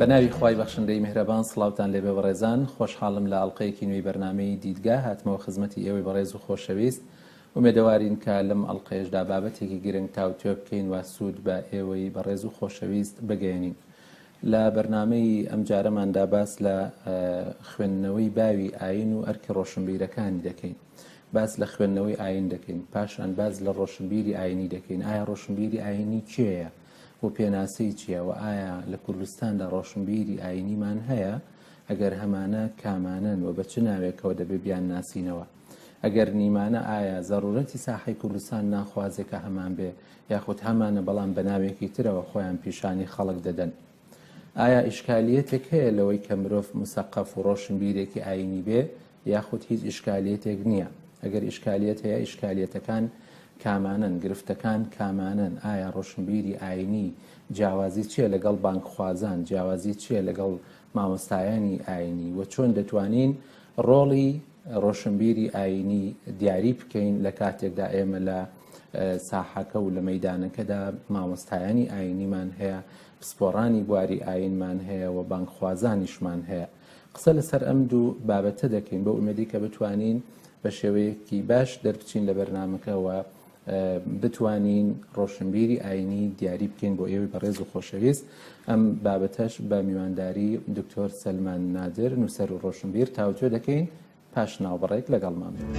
بەناوی خوای بەخشندەی میهرەبان سڵاوتان لێبێ بەڕێزان خۆشحاڵم لە ئەڵقەیەکی نوێی بەرنامەی دیدگا هاتمەوە خزمەتی ئێوەی بەڕێز و خۆشەویست ومێدەوارین کە لەم ئەڵقەیەشدا بابەتێکی گرنگ تاوتوێ بکەین و سوود بە ئێوەی بەڕێز و خۆشەویست بگەێنین. لە بەرنامەی ئەم جارەماندا باس لە خوێندنەوەی باوی ئاین و ئەرکی ڕۆشنبیرەکانی دەکەین. باس لە خوێندنەوەی ئاین دەکەین، پاشان باز لە ڕۆشنبیری ئاینی دەکەین. ئایا ڕۆشنبیری ئاینی چییە و پێناسەی چییە و ئایا لە کوردستاندا ڕۆشنبیری ئاینیمان هەیە؟ ئەگەر هەمانە کامانن و بە چ ناوێکەوە دەبێ بیان ناسینەوە؟ ئەگەر نیمانە ئایا زەڕورەتی ساحەی کوردستان ناخوازێکە هەمان بێ یاخود هەمانە بەڵام بە ناوێکی ترەوە خۆیان پیشانی خەڵک دەدەن؟ ئایا ئیشکالیەتێک هەیە لەوەی کە مرۆڤ مسەقەف و ڕۆشنبیرێکی ئاینی بێ یاخود هیچ ئیشکالیەتێک نییە؟ ئەگەر ئیشکالیەت هەیە ئیشکالیەتەکان کامانن، گرفتەکان کامانن؟ ئایا ڕۆشنبیری ئاینی جیاوازی چییە لەگەڵ بانکخوازان؟ جیاوازی چییە لەگەڵ مامۆستایانی ئاینی؟ و چۆن دەتوانین ڕۆڵی ڕۆشنبیری ئاینی دیاری بکەین لە کاتێکدا ئێمە لە ساحەکە و لە مەیدانەکەدا مامۆستایانی ئاینیمان هەیە، پسپۆڕانی بواری ئاینمان هەیە و بانکخوازانیشمان هەیە؟ قسە لەسەر ئەم دوو بابەتە دەکەین بە ئومێدی کە بتوانین بە شێوەیەکی باش دەربچین لە بەرنامەکەەوە بتوانین ڕۆشنبیری ئاینی دیاری بکەین بۆ ئێوەی بەڕێز و خۆشەویست. ئەم بابەتەش بە میوانداری دکتۆر سەلمان نادر نووسەر و ڕۆشنبیر تاوتوێ دەکەین. پاش ناوبڕێک لەگەڵمان بێت.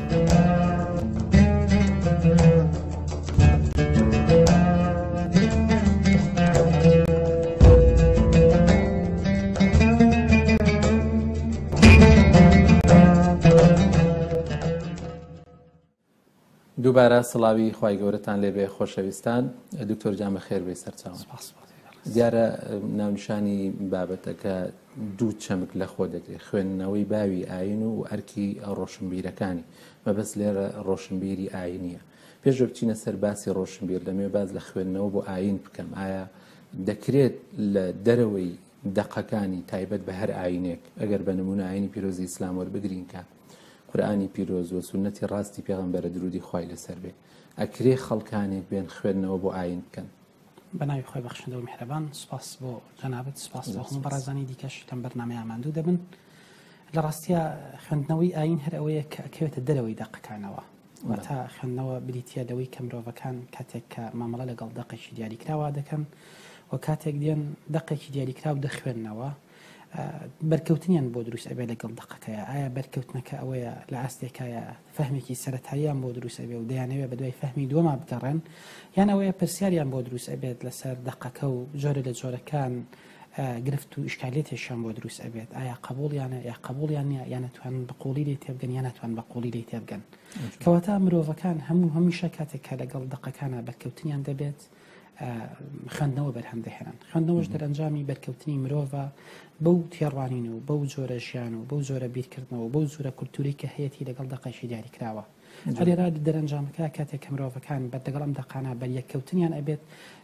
دووبارە سڵاوی خوای گەورەتان لێبێ خۆشەویستان. دکتۆر جان بەخێر بێ سەرچاوە. دیارە ناونیشانی بابەتەکە دوو چەمک لە خۆ دەگرێت، خوێندنەوەی باوی ئاین و ئەرکی ڕۆشنبیرەکانی. مەبەست لێرە ڕۆشنبیری ئاینیە. پێشەوە بچینە سەر باسی ڕۆشنبیر دەمێ باز لە خوێندنەوە بۆ ئاین بکەم. ئایا دەکرێت لە دەرەوەی دەقەکانی تایبەت بە هەر ئاینێک، ئەگەر بە نمونە ئاینی پیرۆزی ئیسلام وەربگرین کە قورئانی پیرۆز و سونەتی ڕاستی پێغەمبەرە درودی خوای لەسەر بێ، ئەکرێ خەڵکانێک بێن خوێندنەوە بۆ ئاین بکەن؟ بەناوی خۆی بەخشندە و میهرەبان، سپاس بۆ جەنابەت، سپاس بۆ هەموو بەڕێزانی دیکەش تەم بەرنامەیان ماندوو دەبن. لە ڕاستیە خوێندنەوەی ئاین هەر ئەوەیە کە ئەکەوێتە دەرەوەی دەقەکانەوە، واتە خوێندنەوە بریتیە لەوەی کە مرۆڤەکان کاتێک کە مامەڵە لەگەڵ دەقێکی دیاریکراوە دەکەن و کاتێک دێن دەقێکی دیاریکراو دەخوێننەوە بەرکەوتنیان بۆ دروست ئەبێ لەگەڵ دەقەکەیە. ئایا بەرکەوتنەکە ئەوەیە لە ئاستێکایە فەهمێکی سەرەتاییان بۆ دروست ئەبێ و دەیانەوێت بە دوای فەهمی دووەما بگەڕێن، یان ئەوەیە پرسیاریان بۆ دروست ئەبێت لەسەر دەقەکە و جۆرە لە جۆرەکان گرفت و ئیشکالێتێکیان بۆ دروست ئەبێت؟ ئایا قبوڵیانە یا قبوڵیان نیە، یان ناتوانن بە قوڵی لێ تێبگەن یان ناتوان بە قوڵی لێ تێبگەن؟ کەواتە مرۆڤەکان هەمیشە کاتێک کە لەگەڵ دەقەکانە بەرکەوتنیان دەبێت خوێندنەوە بەرهەم دەهێنن. خوێندنەوەش دەرەنجامی بەرکەوتنی مرۆڤە بەو تێڕوانین و بەو جۆرە ژیان و بەو جۆرە بیرکردنەوە و بەو جۆرە کولتوری کە هەیەی لەگەڵ دەقەشی دیاریکراوە. هەرێرا دەرەنجامەکە کاتێک کە مرۆڤەکان بەردەگەڵ ئەم دەقانە بەریەککەوتنیان ئەبێت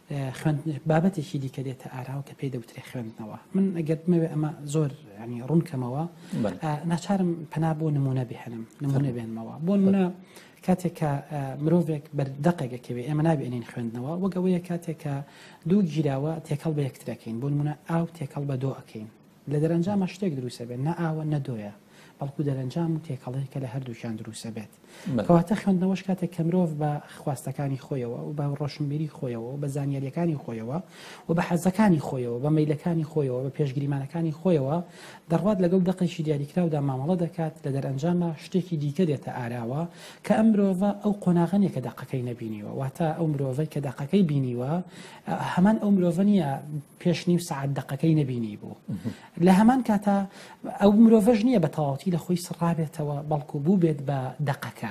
بابەتێکی دیکە دێتە ئاراوە کە پێی دەوترێ خوێندنەوە. من ئەگەر بمەوێ ئەمە زۆر ینی ڕوونکەمەوە ناچارم پەنا بۆ نمونە بهێنم، نمونە بێنمەوە. بۆ نمونە کاتێک کە مرۆڤێک بەردەقێکەکەوێ ئێمە نابێنین خوێندنەوە، وەگەوەیە کاتێک کە دوو گیراوە تێکەڵ بە یەکترەکەین، بۆ نمونە ئاو تێکەڵ بە دۆ ئەەکەین، لە دەرەنجامە شتێک دروستە بێت، نە ئاوە نە دۆیە، بەڵکو دەرەنجام و تێکەڵەیەکە لە هەردووشیان دروستە بێت. کەواتە خوێندنەوەش کاتێک کە مرۆڤ بە خواستەکانی خۆیەوە و بە ڕۆشنبیری خۆیەوە و بە زانیاریەکانی خۆیەوە و بە حەزەکانی خۆیەوە، بە مەیلەکانی خۆیەوە، بە پێشگریمانەکانی خۆیەوە دەڕوات لەگەڵ دەقێکی دیاریکراودا مامەڵە دەکات، لە دەرەنجامە شتێکی دیکە دێتە ئاراوە کە ئەم مرۆڤە ئەو قۆناغەنێک کە دەقەکەی نەبینیوە، واتە ئەو مرۆڤەی کە دەقەکەی بینیوە هەمان ئەو مرۆڤە نیە پێش نیو سەعات دەقەکەی نەبینی بوو. لە هەمان کاتە ئەو مرۆڤەش نییە بە تەواوەتی لە خۆی سڕابێتەوە، بەڵکو بوو بێت بە دەقەکە.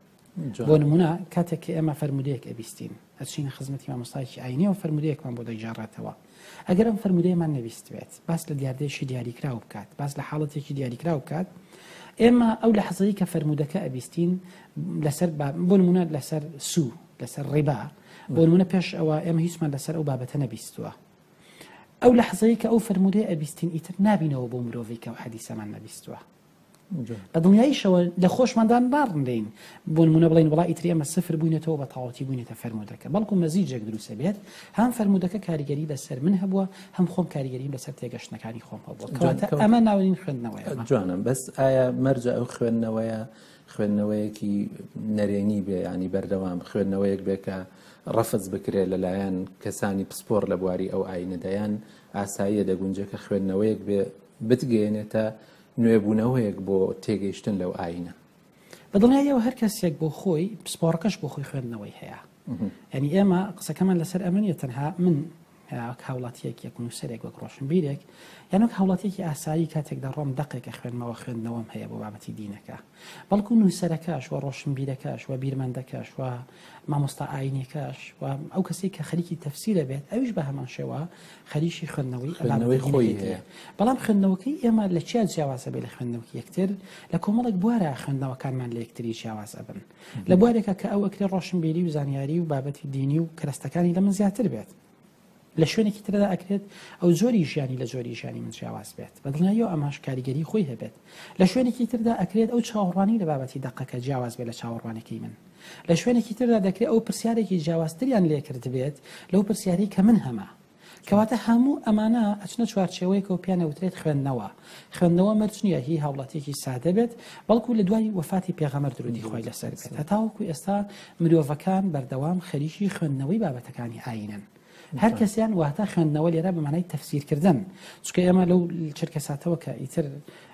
بۆ نمونە کاتێک کە ئێمە فەرمودەیەک ئەبیستین، ئەچینە خزمەتی مامۆستایەکی ئاینی و فەرمودەیەکمان بۆ دەیجارڕێتەوە. ئەگەر ئەم فەرمودەیەمان نەبیستوێت، باس لە دیاردەیەکی دیاریکراو بکات، باس لە حاڵەتێکی دیاریکراو بکات، ئێمە ئەو لە حەزەی کە فەرمودەکە ئەبیستین لەسەر بۆ نمونە لەسەر سو، لەسەر ڕێبا، بۆ نمونە پێش ئەوە ئێمە هیچمان لەسەر ئەو بابەتە نەبیستووە. ئەو لە حەزەی کە ئەو فەرمودەیە ئەبیستین ئیتر نابینەوە بۆ مرۆڤی کە ئەو حەدیسەمان نەبیستووە. بە دڵنیاییشەوە لە خۆشماندان باڕندین بۆ نمونە بڵین وڵای ئیتر ئێمە سفر بووینەتەوە بە تەواوەتی بووینەتە فەرمودەکە بەڵکو مەزیجێک دروستە بێت هەم فەرمودەکە کاریگەری لەسەر من هەبووە هەم خۆم کاریگەریم لەسەر تێگەشتنەکانی خۆم هەبووە کەواتە ئەمە ناوەین خوێندنەوەیە. جوانم بەس ئایا مەرجە ئەو خوێندنەوەیەکی نەرێنی بێ ینی بەردەوام خوێندنەوەیەک بێ کە ڕەفز بکرێت لەلایەن کەسانی پسپۆر لە بواری ئەو ئاینەدایان ئاساییە دەگونجە کە خوێندنەوەیەک بێ بتگەێنێتە نوێبوونەوەیەک بۆ تێگەیشتن لەو ئاینە. بەدڵنیایەوە هەر کەسێک بۆ خۆی پسپۆڕەکەش بۆ خۆی خوێندنەوەی هەیە. ینی ئێمە قسەکەمان لەسەر ئەمەنیە تەنها من هاوڵاتیەک نووسەرێک وەک ڕۆشنبیرێک یانوەک هاوڵاتیەکی ئاسایی کاتێکدا ڕۆم دقێکە خوێندنەوەم هەیە بۆ بابەتی دینەکە بەڵکو نووسەرەکەش و ڕۆشنبیرەکەش و بیرمەندەکەش و مامۆستا ئاینیەکەش و ئەو کەسی کە خەریکی تەفسیرە بێت ئەویش بە هەمان شێوە خەریکی خوێندنەوەی خۆی هەیە. بەڵام خوێندنەوەکەی ئێمە لە چیا جیاوازە بێ لە خوێندنەوەکی یەکتر لە کۆمەڵێک بوارە خوێندنەوەکانمان لە یەکتری جیاواز ئەبن لە بوارێکە کە ئەو ئەکرێ ڕۆشنبیری و زانیاری و بابەتی دینی و کەرەستەکانی لە من زیاتر بێت لە شوێنێکی تردا ئەکرێت ئەو زۆری ژیانی لە زۆری ژیانی من جیاواز بێت بەدڵنیاییەوە ئەماش کاریگەری خۆی هەبێت لە شوێنێکی تردا ئەکرێت ئەو چاوەڕوانی لە بابەتی دقەکە جیاواز بێت لە چاوەڕوانەکەی من لە شوێنێکی تردا دەکرێت ئەو پرسیارێکی جیاوازتریان لێکرد بێت لەو پرسیاری کە من هەمە کەواتە هەموو ئەمانە ئەچنە چوارچێوەیەک و پیانە وترێت خوێندنەوە مەرج نییە هی هاوڵاتیەکی سادە بێت بەڵکو لە دوای وەفاتی پێغەمبەر درودی خۆی لەسەر بێت هەتاوەکو ئێستا مرۆڤەکان بەردەوام خەریکی خوێندنەوەی بابەتەکانی ئاینن هەر کەسیان واتە خوێندنەوە لێرە بە مانای تەفسیرکردن چونکە ئێمە لەو چرکە ساتەوە کە ئیتر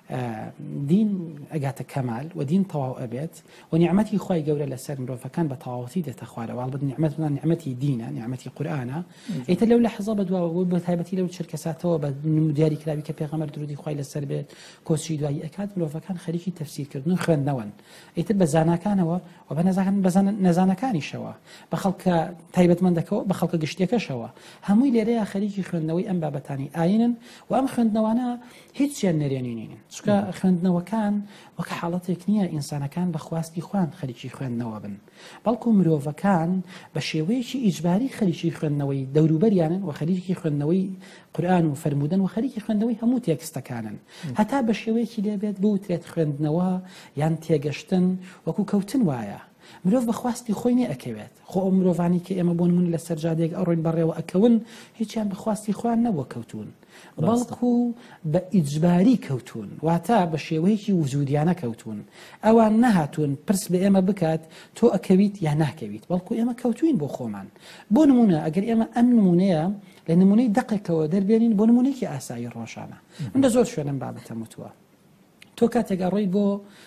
دین ئەگاتە کەمال و دین تەواو ئەبێت و نیعمەتی خۆی گەورە لەسەر مرۆڤەکان بە تەواوەتی دێتە خوارەوە ئەڵبەت نیعمەتمان نیعمەتی دینە نیعمەتی قورئانە ئیتر لەو لەحظە بەدواوە بە تایبەتی لەو چرکە ساتەوە بە دیاری کراوی کە پێغەمبەر درودی خۆی لەسەر بێت کۆچی دوایی ئەکات مرۆڤەکان خەریکی تەفسیرکردن و خوێندنەوەن ئیتر بە زاناکانەوە و بە نەزانەکانیشەوە بە خەڵکە تایبەتمەندەکەەوە بە خەڵکە گشتیەکەشەوە هەمووی لێرەیە خەریکی خوێندنەوەی ئەم بابەتانی ئاینن و ئەم خوێندنەوەانە هیچیان نەرێنی نین چکە خوێندنەوەکان وەک حاڵەتێک نییە ئینسانەکان بە خواستی خوان خەریکی خوێندنەوە بن بەڵکو مرۆڤەکان بە شێوەیەکی ئیجباری خەریکی خوێندنەوەی دەوروبەریانن و خەریکی خوێندنەوەی قورئان و فەرمودن و خەریکی خوێندنەوەی هەموو تێکستەکانن هەتا بە شێوەیەکی لێبێت بوترێت خوێندنەوە یان تێگەشتن وەکو کەوتن وایە مرۆڤ بەخواستی خۆی نێ ئەکەوێت خۆ ئەو مرۆڤانی کە ئێمە بۆن من لە سەرجادێک ئەڕۆین بەڕێوە ئەکەون هیچیان بەخواستی خۆیان نەبووە کەوتون بەڵکو بە ئیجباری کەوتون واتە بە شێوەیەکی وجودیانە کەوتون ئەوان نەهاتوون پرس بە ئێمە بکات تۆ ئەکەویت یا ناکەویت بەڵکو ئێمە کەوتوین بۆ خۆمان بۆ نمونە ئەگەر ئێمە ئەم نمونەیە لە نمونەی دقێکەوە دەربێنین بۆ نمونەیەکی ئاسایی ڕۆژانە من لە زۆر شوێنم بابەتە وتووە تۆ کاتێک ئەڕۆی بۆ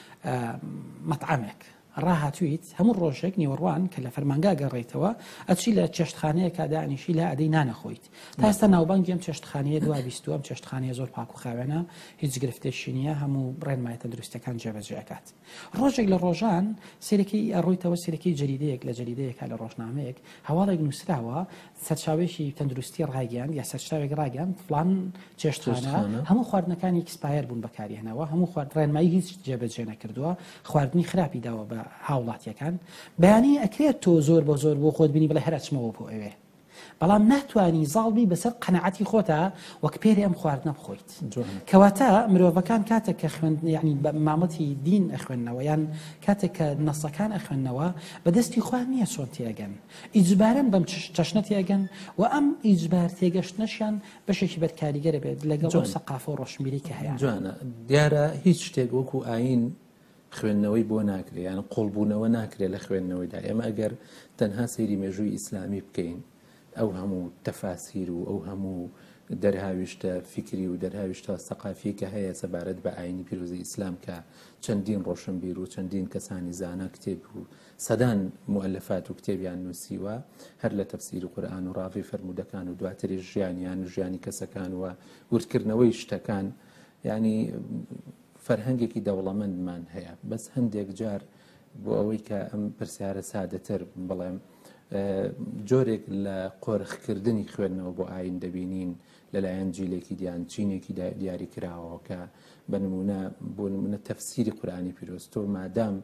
مەطعەمێک ڕاهاتویت هەموو ڕۆژێک نیوەڕوان کە لە فەرمانگا گەڕێیتەوە ئەچی لە چێشتخانەیە کادانیشی لە ئەدەی نانەخۆیت تا ئێستا ناوبانگی ئەم چێشتخانەیە دوای بیستووە ئەم چێشتخانەیە زۆر پاک و خاوێنە هیچ گرفتێکی نییە هەموو ڕێنمای تەندروستیەکان جێبەجێکات ڕۆژێک لە ڕۆژان سێرەکەی ئەڕۆیتەوە سێرەکەی جەریدەیەک لە جەریدەیەکە لە ڕۆژنامەیەک هەواڵێک نووسراوە سەرچاوێکی تەندروستی ڕاگەیان یا سەرچاوێک ڕاگەیان فلان چێشتخانە هەموو خواردنەکانی ئەکسپایر بوون بەکارهێنەوە هەموو ڕێنمایی هیچ جێبەجێ نەکردووە خواردنی خراپی داوە بە هاوڵاتیەکان بەیانی ئەکرێت تۆ زۆر بۆ زۆر بۆ خۆت بینی بڵێ هەرچمەوە بۆ ئەوێ بەڵام ناتوانی زاڵبی بەسەر قەنەعەتی خۆتە وەک پێری ئەم خواردنە بخۆیت کەواتە مرۆڤەکان کاتێک کە خوێن یعنی مامەتی دین ئەخوێننەوە یان کاتێک کە نەسەکان ئەخوێننەوە بەدەستی خوان نییە چۆن تێگەن ئیجبارن بەم چەشنە تێگەن و ئەم ئیجبار تێگەشتنەشیان بەشێکی بەرکاریگەرە بێت لەگەڵ سەقافە و ڕۆشنبیری کە هەیە جوانە دیارە هیچ شتێک وەکو ئاین خوێندنەوەی بۆ ناکرێت یان قوڵبوونەوە ناکرێت لە خوێندنەوەیدا ئێمە ئەگەر تەنها سەیری مێژووی ئیسلامی بکەین ئەو هەموو تەفاسیر و ئەو هەموو دەرهاویشتە فکری و دەرهاویشتە سەقافی کە هەیە سەبارەت بە ئاینی پیرۆزی ئیسلام کە چەندین ڕۆشنبیر و چەندین کەسانی زانا کتێب و سەدان مؤلفات و کتێبیان نووسیوە هەر لە تەفسیر قورئان و ڕاوی فەرمودەکان و دواتری ژیانیان و ژیانی کەسەکان و وردکردنەوەی شتەکان ینی فەرهەنگێکی دەوڵەمەندمان هەیە بەس هەندێک جار بۆ ئەوەی کە ئەم پرسیارە سادەتر بڵێم جۆرێک لە قۆرخکردنی خوێندنەوە بۆ ئاین دەبینین لەلایەن جیلێکی دیان چینێکی دیاری کراوە کە بە نمونە بۆ نمونە تەفسیری قورئانی پیرۆز تۆ مادام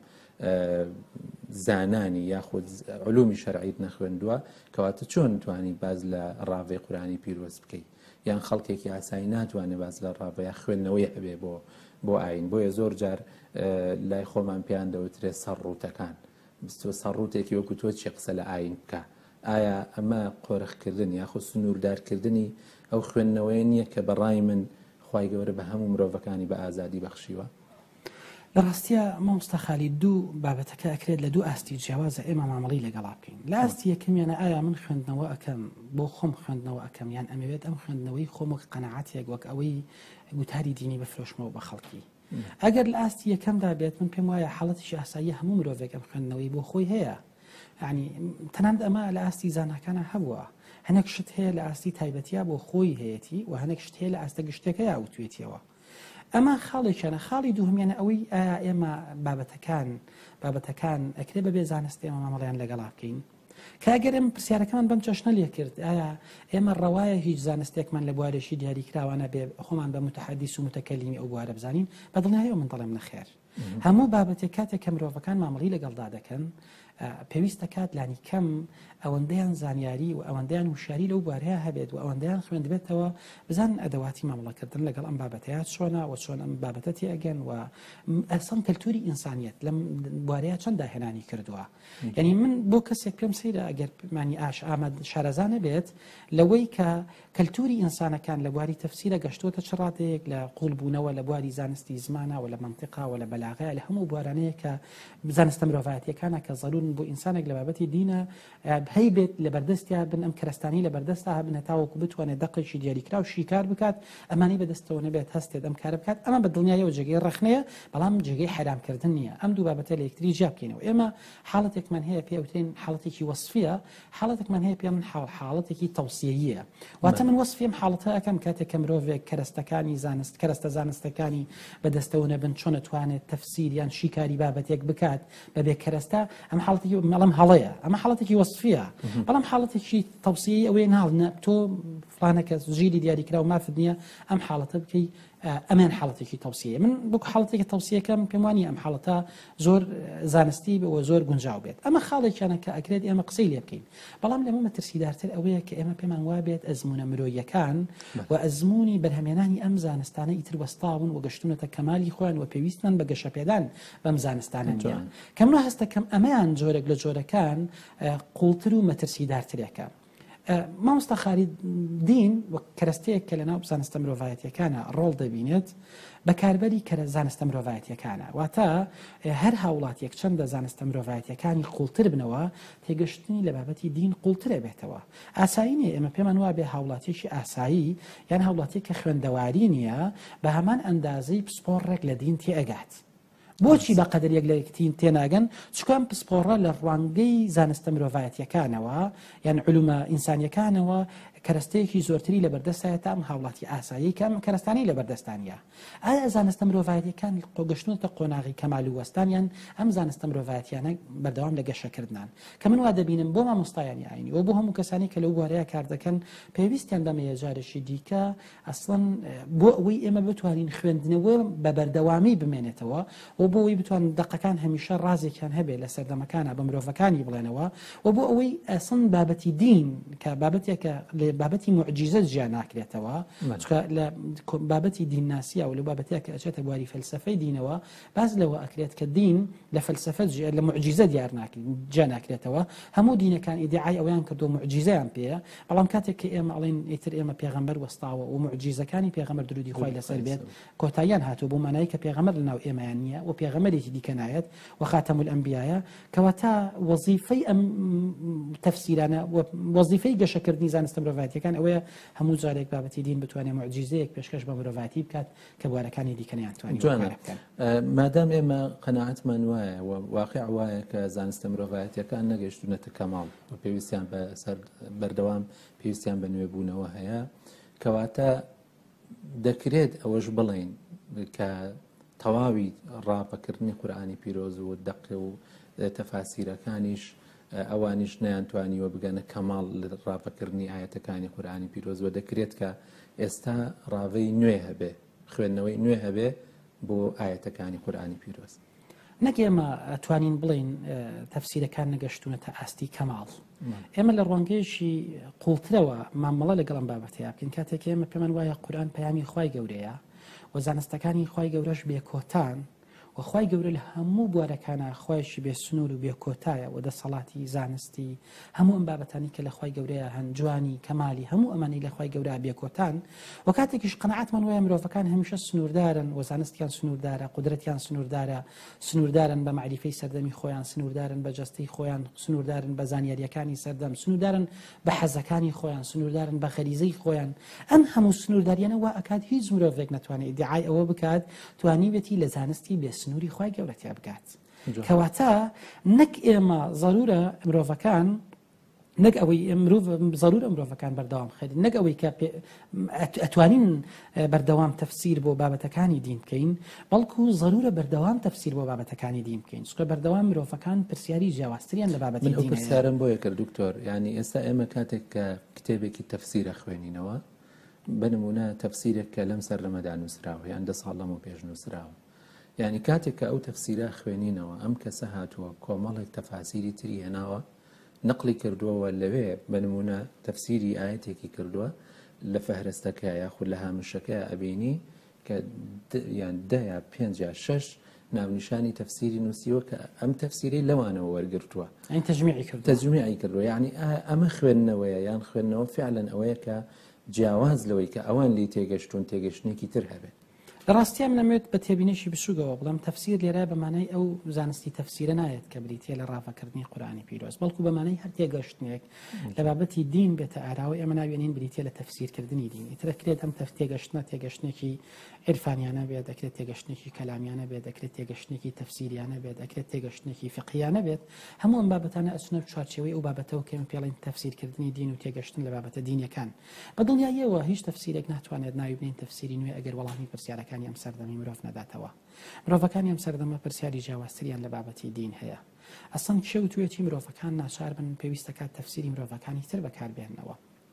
زانانی یاخود علومی شەرعیت نەخوێندووە کەواتە چۆن توانی باز لە ڕاوێ قورئانی پیرۆز بکەیت یان خەڵکێکی ئاسایی ناتوانێت باز لە ڕاوەیە خوێندنەوەی هەبێ بۆ ئاین بۆیە زۆر جار لای خۆمان پێیان دەوترێت سەرڕووتەکان سەرڕووتێکی وەکو تۆ چی قسە لە ئاین بکە ئایا ئەمە قۆرخکردن یاخود سنووردارکردنی ئەو خوێندنەوەی نییە کە بەڕای من خوای گەورە بە هەموو مرۆڤەکانی بە ئازادی بەخشیوە لە ڕاستیە مامۆستا خالی دوو بابەتەکە ئەکرێت لە دوو ئاستی جیاوازە ئێمە مامەڵی لەگەڵا بکەین لە ئاستی یەکەمیانە ئایا من خوێندنەوە ئەەکەم بۆ خۆم خوێندنەوە ئەەکەم یان ئەمەوێت ئەم خوێندنەوەی خۆم وەک قەنەعاتێک وەک ئەوەی گوتاری دینی بفرۆشمەوە بە خەڵکی ئەگەر لە ئاستی یەکەمدا بێت من پێم وایە حاڵەتیشی ئاسایی هەموو مرۆڤێک ئەم خوێندنەوەی بۆ خۆی هەیە یعنی تەنانەت ئەمە لە ئاستی زاناکانە هەبووە هەنێک شت هەیە لە ئاستی تایبەتیە بۆ خۆی هەیەی و هەنێک شت هەیە لە ئاستە گشتێکە یا وتوێتیەوە ئەمە خاڵێکیانە خاڵی دووهمیانە ئەوەی ئایا ئێمە بابەتەکان ئەکرێ بەبێ زانستی ئێمە مامەڵیان لەگەڵا بکەین کە ئەگەر ئێمە پرسیارەکەمان بەم چەشنە لێ کرد ئایا ئێمە ڕەوایە هیچ زانستێکمان لە بوارێکی دیاریکراوانە بێ خۆمان بە متحەدیث و متەکەلیمی ئەو بوارە بزانین بە دڵنیاییەوە من دەڵێم نەخێر هەموو بابەتێک کاتێک کە مرۆڤەکان مامەڵی لەگەڵدا دەکەن پێویستە کات لانی کەم ئەوەندەیان زانیاری و ئەوەندەیان وشاری لەو بوارەیە هەبێت و ئەوەندەیان خوێندبێتەوە بزان ئەدەواتی مامەڵەکردن لەگەڵ ئەم بابەتەیە چۆنە و چۆن ئەم بابەتەتی ئەگەن و ئەسڵ کەلتوری ئینسانیەت لەم بوارەیە چەند داهێنانی کردووە یعنی من بۆ کەسێک پێم سەیرە ئەگەر مانی ئاش ئامەد شارەزانە بێت لەوەی کە کەلتوری ئینسانەکان لە بواری تەفسیرە گەشتۆتە چڕاتەیەک لە قوڵبوونەوە لە بواری زانستی زمانە و لە منطقا و لە بەلاغەیە لە هەموو بوارانەیە کە زانستە مرۆڤایەتیەکانە کە زەرون بۆ ئینسانێک لە بابەتی دینە هەیبێت لە بەردەستیا بن ئەم کەرەستانی لە بەردەستا هەبنە تاوەکو بتوانێت دەقێکی دیاریکرا و شیکار بکات ئەمانی بەدەستەوە نەبێت هەستێت ئەم کارە بکات ئەمە بە دڵنیایەوە جێگەی ڕەخنەیە بەڵام جێگەی حرامکردن نییە ئەم دوو بابەتە لە یەکتری جیا بکەینەوە ئێمە حاڵەتێکمان هەیە پێوترین حاڵەتێکی وەصفیە حاڵەتێکمان هەیە پێ من حاڵەتێکی تەوسیەیە واتە من وەصفیم حاڵەتە ئەەکەم کاتێک کە مرۆڤێک کەرەستەکانی کەرەستە زانستەکانی بەدەستەوە نەبن چۆن دەتوانێت تەفسیر یان شیکاری بابەتێک بکات بەبێ کەرەستە ئەم حاڵەتێکی مەڵم هەڵەیە ئەمە حاڵەتێکی وەصفیە بەڵام حاڵەتێکی تەوسیەی ئەوەیە ناڵ تۆ فلانە کەس ژیری دیاریکرا و مافت نییە ئەم حاڵەتە بکەی ئەمان حاڵەتێکی تەوسیە من بۆ حاڵەتێکی تەوسیەکەم پێم وانی ئەم حاڵەتە زۆر زانستی بەوە زۆر گونجاو بێت ئەمە خاڵێکیانە کە ئەکرێت ئێمە قسەی لێ بکەین بەڵام لەمە مەترسیدارتر ئەوەیە کە ئێمە پێمان وابێت ئەزمونە مرۆیەکان و ئەزمموی بەرهەمێنانی ئەم زانستانە ئیتر وەستاون و گەشتونەتە کەمالی خۆیان و پێویستمان بە گەشەپێدان بەم زانستانە نیە کەم هەستەکەم ئەمەیان جۆرێک لە جۆرەکان قوڵتر و مەترسیدارترێکە مامۆستا خالید دین وەک کەرەستەیەک کە لە ناو زانستە مرۆڤایەتیەکانە ڕۆڵ دەبینێت بەکاربەری کە زانستە مرۆڤایەتیەکانە واتە هەر هاوڵاتیەک چەندە زانستە مرۆڤایەتیەکانی قوڵتر بنەوە تێگەشتنی لە بابەتی دین قوڵترە بێتەوە ئاسایی نیە ئێمە پێمان وابێ هاوڵاتیەکی ئاسایی یان هاوڵاتیە کە خوێندەواری نییە بە هەمان ئەندازەی پسپۆڕێک لە دین تێئەگات بۆچی بە قەدەریەک لە یەکتین تێناگەن چکەم پسپۆڕە لە ڕوانگەی زانستە مرۆڤایەتیەکانەوە یان علومە ئینسانیەکانەوە کەرەستەیەکی زۆرتری لە بەردەستایە تا ئەم هاوڵاتی ئاسایی کەم کەرەستانی لە بەردەستانیە ئایا زانستە مرۆڤایەتیەکان قۆگەشتنەوە قۆناغی کەمال و وەستانیان ئەم زانستە مرۆڤایەتیانە بەردەوام لە گەشەکردنان کە من وا دەبینم بۆ مامۆستایانی ئاینی و بۆ هەموو کەسانی کە لەو بوارەیە کار دەکەن پێویستیان دەمەیە جارێکی دیکە ئەسڵەن بۆ ئەوەی ئێمە بتوانین خوێندنەوە بە بەردەوامی بمێنێتەوە و بۆ ئەوەی بتوان دقەکان هەمیشە ڕازێکیان هەبێ لە سەردەمەکانە بە مرۆڤەکانی بڵێنەوە و بۆ ئەوەی ئەسڵ بابەتی دین کە بابەتێکە لە بابەتی معجزە جیان ناکرێتەوە چکە لە بابەتی دینناسیە و لە بابەتەیە کە ئەچێتە بواری فەلسەفەی دینەوە باز لەوە ئەکرێت کە دین لە فەلسەفە لە معجزە دیار جیان ناکرێتەوە هەموو دینەکان ئیدعای ئەویان کردو معجزەیان پێە بەڵام کاتێک کە ئێمە ئەڵێن ئیتر ئێمە پێغەمبەر وەستاوە و معجزەکانی پێغەمبەر درودی خۆی لەسەر بێت کۆتاییان هاتوو بۆ مانایی کە پێغەمبەر لەناو ئێمەیان نییە و پێغەمبەرێکی دیکە نایەت و خاتەم الئەنبیایە کەواتە وەزیفەی ئەم تەفسیرانە و وەزیفەی گەشەکردنی زانستە مرۆڤایەتیەکان ئەوەیە هەموو جارێک بابەتی دین بتوانێت معجزەیەک پێشکەش بە مرۆڤایەتی بکات کە بوارەکانی دیکەنیان توانێت مادام ئێمە قەناعەتمان وایە و واقع وایە کە زانستە مرۆڤایەتیەکان نەگەیشتونەتە کەماڵ و پێویستیان بەسەر بەردەوام پێویستیان بە نوێبوونەوە هەیە کەواتە دەکرێت ئەوەش بڵێن کە تەواوی ڕاپەکردنی قورئانی پیرۆز و دەقێ و تەفاسیرەکانیش ئەوانیش نەیانتوانیوە بگەنە کەماڵ لە ڕاپەکردنی ئاەتەکانی قورئانی پیرۆز و دەکرێت کە ئێستا ڕاوەی نوێ هەبێ خوێندنەوەی نوێ هەبێ بۆ ئاەتەکانی قورئانی پیرۆز. نەک ئێمە ئەتوانین بڵین تەفسیرەکان نەگەشتونەتە ئاستی کەماڵ. ئێمە لە ڕوانگەیەکی قوڵترەوە مامەڵە لەگەڵم بابەتەیە بکەین کاتێک ئێمە پێمان وایە قورئان پەیامی خوای گەورەیە و زانستەکانی خوای گەورەش بێکۆتان و خوای گەورە لە هەموو بوارەکانە خوایشی بێ سنوور و بێکۆتایە و دەسەڵاتی زانستی هەموو ئەم بابەتانی کە لە خوای گەورەیە هەن جوانی کەمالی هەموو ئەمانەی لە خوای گەورە بێکۆتان و کاتێکیش قەنەعەتمان وایە مرۆڤەکان هەمیشە سنووردارن و زانستیان سنووردارە قودرەتیان سنووردارن بە معریفەی سەردەمی خۆیان سنووردارن بە جەستەی خۆیان سنووردارن بە زانیاریەکانی سەردەم سنووردارن بە حەزەکانی خۆیان سنووردارن بە غەریزەی خۆیان ئەم هەموو سنوورداریانە وا ئەکات هیچ مرۆڤێک نەتوانێت ئیدعای ئەوە بکات توانیوێتی لە زانستی بێ سنووری خوای گەورەتیا بکات. کەواتە نەک ئێمە ضرورە مرۆڤەکان نەک ئەوەی ضرورە مرۆڤەکان بەردەوام خێت نەک ئەوەی کە ئەتوانین بەردەوام تەفسیر بۆ بابەتەکانی دین بکەین بەڵکو ضرورە بەردەوام تەفسیر بۆ بابەتەکانی دین بکەین چونکە بەردەوام مرۆڤەکان پرسیاری جیاوازتریان لە بابەتی دینە. پرسیارم بۆیە کرد دکتۆر یعنی ئێستا ئێمە کاتێک کە کتێبێکی تەفسیرە خوێنینەوە بنمونە تەفسیرێک کە لەم سەردەمەدا نووسراوە یان 10 ساڵ لەمەوە پێش نووسراوە یعنی کاتێک کە ئەو تەفسیرە خوێنینەوە ئەم کەسە هاتووە کۆمەڵێک تەفاسیری تری هێناوە نقلی کردووە لەوێ بنمونە تەفسیری ئاەتێکی کردووە لە فەهرستەکە یاخود لە هامشەکە ئەبینی کە یان 10 یا 5 یا 6 ناونیشانی تەفسیری نووسیوە کە ئەم تەفسیرەی لەوانەوە وەرگرتووە ئەین تەجمیعی کردووە یعنی ئەمە خوێندنەوەیە یان خوێندنەوە فعلا ئەوەیە کە جیاواز لەوەی کە ئەوان لی تێگەشتون تێگەشتێکی تر هەبێت. لە ڕاستیە منەمێت بە تێبینێکی بچووکەوە بڵم تەفسیر لێرە بەمانەی ئەو زانستی تەفسیرە نایەت کە بریتە لە ڕافەکردنی قورئانی پیرۆز بەڵکو بەمانەی هەر تێگەشتنێک لە بابەتی دین بێتە ئاراوە ئێمە ناوێنین بریتە لە تەفسیرکردنی دینی ترەکرێت ئەم تێگەشتنە تێگەشتێکی عرفانیانە بێت دەکرێت تێگەشتێکی کەلامیانە بێت دەکرێت تێگەشتێکی تەفسیریانە بێت دەکرێت تێگەشتێکی فقهیانە بێت هەموو ئەم بابەتانە ئەچنە چوارچێوەی ئەو بابەتەوە کە پێڵین تەفسیرکردنی دین و تێگەشتن لە بابەتە دینیەکان بە دڵنیاییەوە هیچ تەفسیرێک ناتوانێت ناوی بنین تەفسیری نوێ ئەگەر وەڵامی پرسیارەکانی ئەم سەردەمی مرۆڤ نەداتەوە. مرۆڤەکانی ئەم سەردەمە پرسیاری جیاوازتریان لە بابەتی دین هەیە. ئەسڵ شێوتوێتی مرۆڤەکان ناچار بن پێویستە کات تەفسیری مرۆڤەکانی تر بەکاربێننەوە.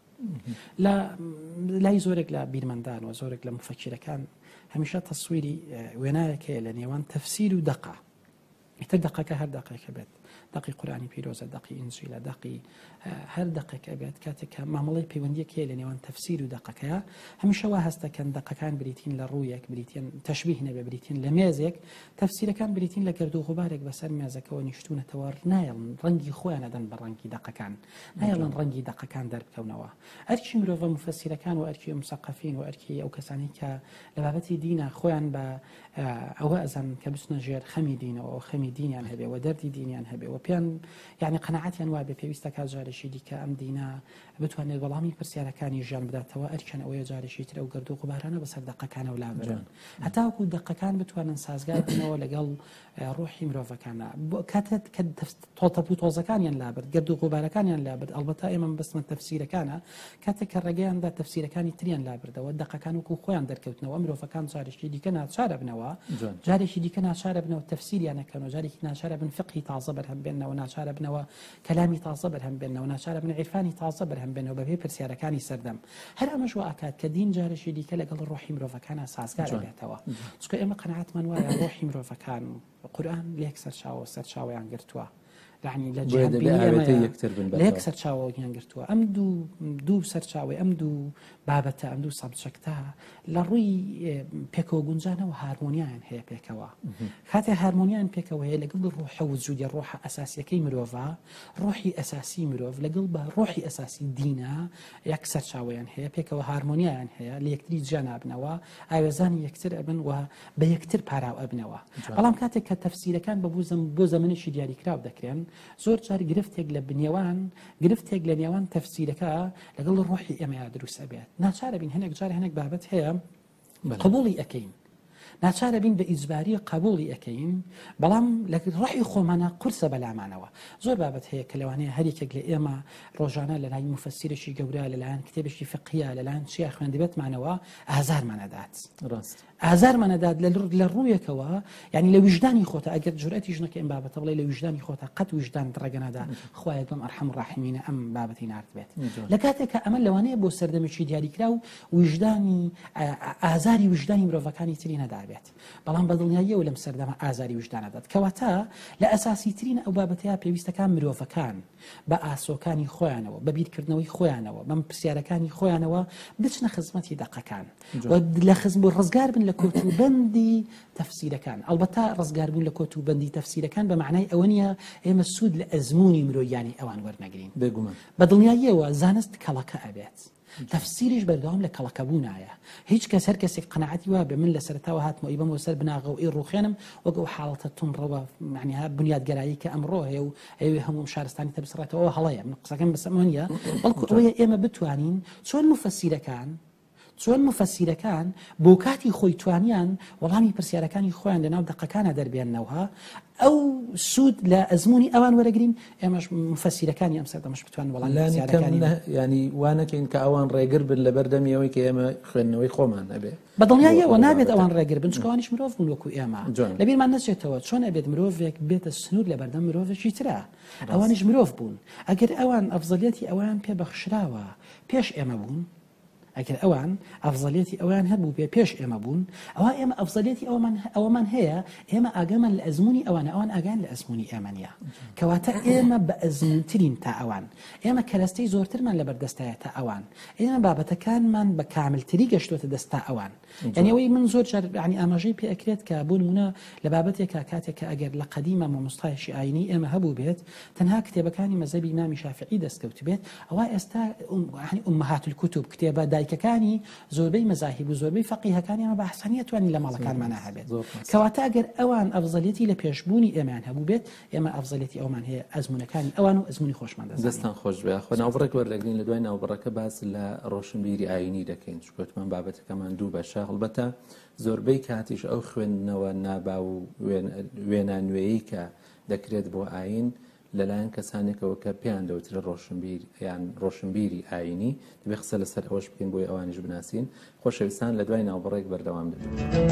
لە لای زۆرێک لە بیرمەندان و زۆرێک لە مفەکرەکان هەمیشە تەسویری وێنایەکەیە لە نێوان تەفسیر و دەقە. ئیتر دەقەکە هەر دەقێکە بێت دەقی قورئانی پیرۆزە دەقی ئینجیلە دەقی هەر دەقێکە بێت کاتێک کە مامەڵەی پەیوەندیەکەیە لە نێوان تەفسیر و دەقەکەیە هەمیشە وا هەستەکەن دەقەکان بریتین لە ڕوویەک بریتین تەشبیه نەبێ بریتین لە مێزێک تەفسیرەکان بریتین لە گرد و غوبارێک بەسەر مێزەکەەوە نیشتونەتەوە نایڵن ڕەنگی خۆیان ئەدەن بە ڕەنگی دەقەکان نایڵن ڕەنگی دەقەکان دەربکەونەوە ئەرکی مرۆڤە مفەسیرەکان و ئەرکی مسەقەفین و ئەرکی ئەو کەسانی کە لە بابەتی دینە خۆیان بە ئەوە ئەزان کە بچنە ژێر خەمی دینەوە و خەمی دینیان هەبێ و دەردی دینیان هەبێ و پێیان یعنی قەنەعەتیان وابێ پێویستە کات جارێکی دیکە ئەم دینە بتوانێت وەڵامی پرسیارەکانی ژیان بداتەوە ئەرکەن ئەوەیە جارێکی تر ئەو گرد و غوبارانە بەسەر دەقەکانە و لابرن هەتاوەکو دەقەکان بتوانن سازگار بنەوە لەگەڵ ڕۆحی مرۆڤەکانە کاتێک کە تۆزەکانیان لابرد گرد و غوبارەکانیان لابرد ئەڵبەتا ئێمە بەستمە تەفسیرەکانە کاتێک کە ڕێگەیاندا تەفسیرەکانی تریان لابردەوە دەقەکان وەکو خۆیان دەرکەوتنەوە مرۆڤەکان جارێکی دیکە ناچارە بنەوە جارێکی دیکە ناچارە بنەوە تەفسیریانەکەنەوە جارێکی ناچارە بن فقهی تازە بەرهەم بێنەوە ناچارە بنەوە کەلامی تازە بەرهەم بێنەوە ناچارە بن عرفانی تازە بەرهەم بێنەوە بەبێ پرسیارەکانی سەردەم هەر ئەمەش وا ئاکات کە دین جارێکی دیکە لەگەڵ ڕۆحی مرۆڤەکانە سازگار بێتەوە چونکە ئێمە قەنەعەتمان وایە ڕۆحی مرۆڤەکان قورئان لێک سەرچاوەیان گرتووە يعني لەیەک سەرچاوەیان گرتووە ئەم دوو سەرچاوی ئەم دوو بابەتە ئەم دوو سەبجەکتە لە ڕووی پێکەوە گونجانەوە هارمۆنیایان هەیە پێکەوە کاتێ هارمۆنیان پێکەوە هەیە لەگەڵ ڕۆحە وجودی ڕۆحە ئەساسیەکەی مرۆڤە ڕۆحی ئەساسی مرۆڤ لەگەڵ بە ڕۆحی ئەساسی دینە یەک سەرچاویان هەیە پێکەوە هارمۆنیایان هەیە لە یەکتری جیانابنەوە ئاوێزانی یەکتر ئەبن و بە یەکتر پاراو ئەبنەوە بەڵام کاتێک کە تەفسیرەکان بۆ زەمنێکی دیاریکراو دەکرێن زۆر جار گرفتێک لە بنێوان گرفتێک لە نێوان تەفسیرەکە لەگەڵ ڕۆحی ئێمەیا دروست ئەبێت ناچارە بین هەنێک جار هەنێک بابەت هەیە قبوڵی ئەەکەین ناچارە بین بە ئیجباری قبوڵی ئەەکەین بەڵام لە ڕحی خۆمانە قورسە بەلامانەوە زۆر بابەت هەیە کە لەوانەیە هەریکێک لە ئێمە ڕۆژانە لە لای مفەسیرێکی گەورە لەلایەن کتێبێکی فقیە لەلایەن چیا خوێندبێتمانەوە ئازارمانەدات ڕاست ئازارمانەدات لە ڕوویەکەوە یعنی لە وجدانی خۆتە ئەگەر جورئەتیش نەکە ئەم بابەتە بڵێ لە وجدانی خۆتە قەت وجدان ڕەگەنەدا خوایە بەم ئەرحەم ڕاحیمینە ئەم بابەتی ناردبێت لە کاتێکە ئەمە لەوانەیە بۆ سەردەمێکی دیاریکرا و وجدانی ئازاری وجدانی مرۆڤەکانی تری نەدابێت بەڵام بە دڵنیاییەوە لەم سەردەمە ئازاری وجدانەدات کەواتە لە ئەساسی ترین ئەو بابەتەیە پێویستەکان مرۆڤەکان بە ئاسۆکانی خۆیانەوە بە بیرکردنەوەی خۆیانەوە بەم پرسیارەکانی خۆیانەوە بچنە خزمەتی دەقەکان لە خزم بۆ ڕزگار بن لە کۆتوبەندی تەفسیرەکان ئەلبەتە ڕزگاربوون لە کۆتوبەندی تەفسیرەکان بە معنای ئەوە نیە ئێمە سوود لە ئەزمموی مرۆیانی ئەوان وەرنەگرین بە دڵنیاییەوە زانست کەڵەکە ئەبێت تەفسیریش بەردەوام لە کەڵەکەبوونایە هیچ کەس هەر کەسێک قەناعەتی وە بە من لە سەرتاوە هاتمەوە بەمەوە سەر بناغە و ئێ ڕوخێنم وەک ئەو حاڵەتە تونڕەوە معنیها بنیادگەرایی کە ئەمڕۆ هەیە و ئەوێ هەموو شارستانی تەبسڕێتەوە هەڵەیە من قسەکەم بەسەمەنیە بەڵکو ئەوەیە ئێمە بتوانین چۆن مفەسیرەکان بۆ کاتی خۆی توانیان وەڵامی پرسیارەکانی خۆیان لەناو دەقەکانە دەربێننەوە ئەو سوود لە ئەزمموی ئەوان وەرەگرین ئێمەش مفەسیرەکانی ئەم سەردەمەش بتوان وەڵامی ینی وانەکەین کە ئەوان ڕێگر بن لە بەردەمیەوەی کە ئێمە خوێندنەوەی خۆمان ئەبێ بە دڵنیاییەوە نابێت ئەوان ڕێگر بن چکەوانیش مرۆڤ بوون وەکو ئێمە لەبیرمان نەچێتەوە چۆن ئەبێت مرۆڤێک بێتە سنوور لە بەردەم مرۆڤێکی ترە ئەوانیش مرۆڤ بوون ئەگەر ئەوان ئەفزەلیەتی ئەوان پێبەخشراوە پێش ئێمە بوون ئەگەر ئەوان ئەفزەلیەتی ئەویان هەبوو بێ پێش ئێمە بوون ئەوە ئێمە ئەفزەلیەتی ئەوەمان هەیە ئێمە ئاگەمان لە ئەزمموی ئەوانە ئەوان ئاگان لە ئەزمموی ئێمەنیە کەواتە ئێمە بە ئەزمموترین تا ئەوان ئێمە کەرەستەی زۆرترمان لە بەردەستایە تا ئەوان ئێمە بابەتەکانمان بە کاملتری گەشتوتە دەستا ئەوان یعنیەوەی من زۆر ینی ئاماژەی پێ ئەکرێت کە بۆ نمونە لە بابەتێکە کاتێککە ئەگەر لە قەدیمە مامۆستایشی ئاینی ئێمە هەبوو بێت تەنها کتێبەکانی مەزەبی ئیمامی شافعی دەستکەوت بێت ئەوە ئێستا ئومەهات الکوتوب کتێبە دایکەکانی زۆربەی مەزاهب و زۆربەی فەقیهەکانی ئەمە بە حەسەنیە توانی لە ماڵەکانمانە هەبێت کەواتە ئەگەر ئەوان ئەفزەلیەتی لە پێشبوونی ئێمەیان هەبوو بێت ئێمە ئەفزەلیەتی ئەومان هەیە ئەزمونەکانی ئەوان و ئەزمموی خۆشمان دەستان خۆش بێ خۆ ناوبڕێک وەرلەگرین لە دوای ناوبڕەکە باس لە ڕۆشنبیری ئاینی دەکەین چکۆتمان بابەتەکەمان دوو بەشە هەڵبەتە زۆربەی کاتیش ئەو خوێندنەوە نابا و وێنە نوێیی کە دەکرێت بۆ ئاین لەلایەن کەسانێکەوە کە پێیان دەوترە یان ڕۆشنبیری ئاینی دەبێ قسە لەسەر ئەوەش بکەین بۆی ئەوانیش بناسین خۆشەویستان لە دوای ناوبڕێک بەردەوام دەبێت.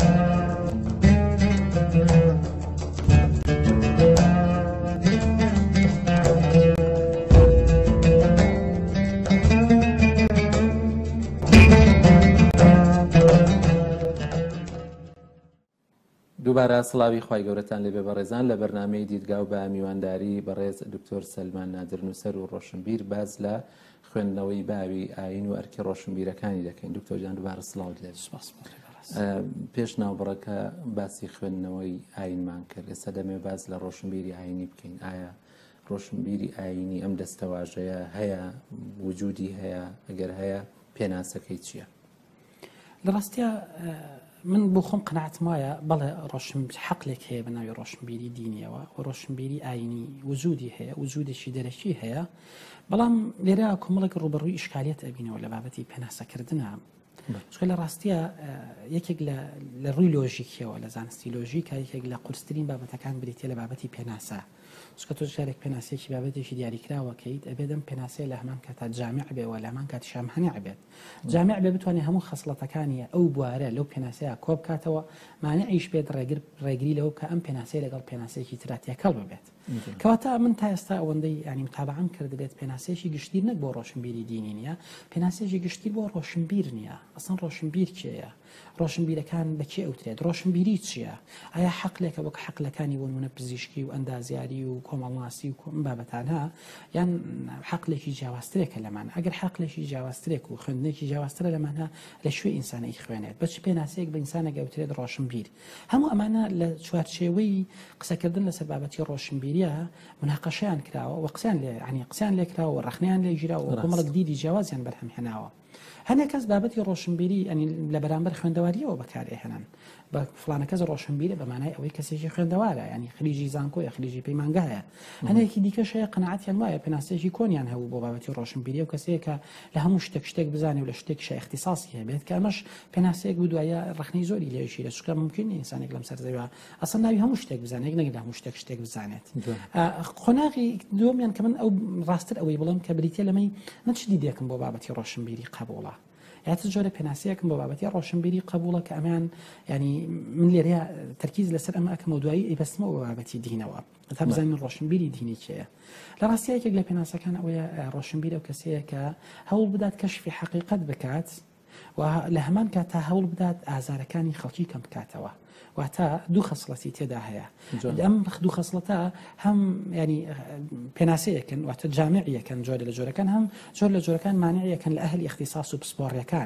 دووبارە سڵاوی خوای گەورەتان لێبێ بەڕێزان لە بەرنامەی دیدگا و بە میوانداری بەڕێز دکتۆر سەلمان نادر نووسەر و ڕۆشنبیر باز لە خوێندنەوەی باوی ئاین و ئەرکی ڕۆشنبیرەکانی دەکەین. دکتۆر جان دووبارە سڵاو لێ پێش ناوبڕەکە باسی خوێندنەوەی ئاینمان کرد ئێستا دەمێ باز لە ڕۆشنبیری ئاینی بکەین. ئایا ڕۆشنبیری ئاینی ئەم دەستەواژەیە هەیە وجودی هەیە ئەگەر هەیە پێناسەکەی چییە؟ لە ڕاستیە من بۆ خۆم قەناعەتم وایە بەڵێ حەقلێک هەیە بە ناوی ڕۆشنبیری دینیەوە و ڕۆشنبیری ئاینی وجودی هەیە وجودێکی دەرەکی هەیە بەڵام لێرە کۆمەڵێک ڕوبەڕووی ئیشکالیەت ئەبینەوە لە بابەتی پێناسەکردنە چکە لە ڕاستیە یەکێک لە ڕووی لۆژیکیەوە لە زانستی لۆژیکە یەکێک لە قورسترین بابەتەکان بریتە لە بابەتی پێناسە چکە تۆ جارێک پێناسێکی بابەتێکی دیاریکراوەکەیت ئەبێدەم پێناسەیە لە هەمان کاتا جامع بێەوە لە هەمان کاتی شامهەنیع بێت جامع بێ بتوانێت هەموو خەسڵەتەکانی ئەو بوارە لەو پێناسەیە کۆ بکاتەوە مانعیش بێت ڕێگری لەوە کە ئەم پێناسەیە لەگەڵ پێناسەیەکی تراتیەکەڵ ببێت کەواتە من تا ئێستا ئەوەندەی ینی متابعەم کرد بێت پێناسەیەکی گشتیر نەک بۆ ڕۆشنبیری دینی نییە پێناسەیەکی گشتیر بۆ ڕۆشنبیر نییە ئەسڵ ڕۆشنبیر کێیە ڕۆشنبیرەکان بەکێ ئەوترێت ڕۆشنبیری چییە ئایا حەقلێکە وەک حەقلەکانی بۆ نمونە پزیشکی و ئەندازیاری و کۆمەڵناسی و بابەتانە یان حەقلێکی جیاوازترێکە لەمان ئەگەر حەقلێکی جیاوازترێک و خوێندنێکی جیاوازترە لەمانە لە شوێ ئینسانەی خوێنێت بەچ پێناسەیەک بە ئینسانێک ئەوترێت ڕۆشنبیر هەموو ئەمانە لە چوارچێوەی قسەکردن لەسەر بابەتی ڕۆشنبیریە مناقەشەیان کراوە و قسەیان لێ عنی قسەیان لێ کراوە ڕخنیان لێ ژیراوە کۆمەڵک دیدی جیاوازیان بەرهەم هێناوە هەنێک کەس بابەتی ڕۆشنبیری ئەنی لە بەرامبەر خوێندەواریەوە بەکارهێنن بە فلانە کەس ڕۆشنبیرە بەمانای ئەوەی کەسێکی خوێندەوارە ینی خلیجی زانکۆیە خلیجی پەیمانگایە هەنێکی دیکەشەیە قەنەعەتیان وایە پێناسەیەکی کۆنیان هەبوو بۆ بابەتی ڕۆشنبیری و کەسەیەکە لە هەموو شتێک بزانێ و لە شتێکیش اختصاصی هەبێت کە ئەمەش پێناسەیەک بوو دوایە ڕخنەی زۆری لێشی لە چکە ممکن ئینسانێک لەم سەرزەویە ئەسڵ ناوی هەموو شتێک بزانێت نەگە لە هەموو شتێک بزانێت خۆناغی دووەمیان کە من ئەو ڕاستتر ئەوەی بڵم کە بریتە لەمەی من چ دیدێکم بۆ بابەتی ڕۆشنبیری قبوڵە یاە جۆرە پێناسەیەکم بۆ بابەتی ڕۆشنبیری قبوڵە کە ئەمان ینی من لێرەیە تەرکیز لەسەر ئەمە ئەکەم و دوایی ئەیبەستمەوە بابەتی دینەوە تا بزانین ڕۆشنبیری دینی چیە لە ڕاستیەکێک لە پێناسەکان ئەوەیە ڕۆشنبیر ئەو کەسەیە کە هەوڵ بدات کەشفی حەقیقەت بکات و لە هەمان کات تا هەوڵ بدات ئازارەکانی خەڵکی کەم بکاتەوە واتە دوو خەسڵەتی تێدا هەیە ئەم دوو خەسڵەتە هەم ینی پێناسەیەکن واتە جامعیەکەن جۆرە لە جۆرەکان هەم جۆر لە جۆرەکان مانعیەکەن لە ئەهلی اختصاص و پسپۆڕیەکان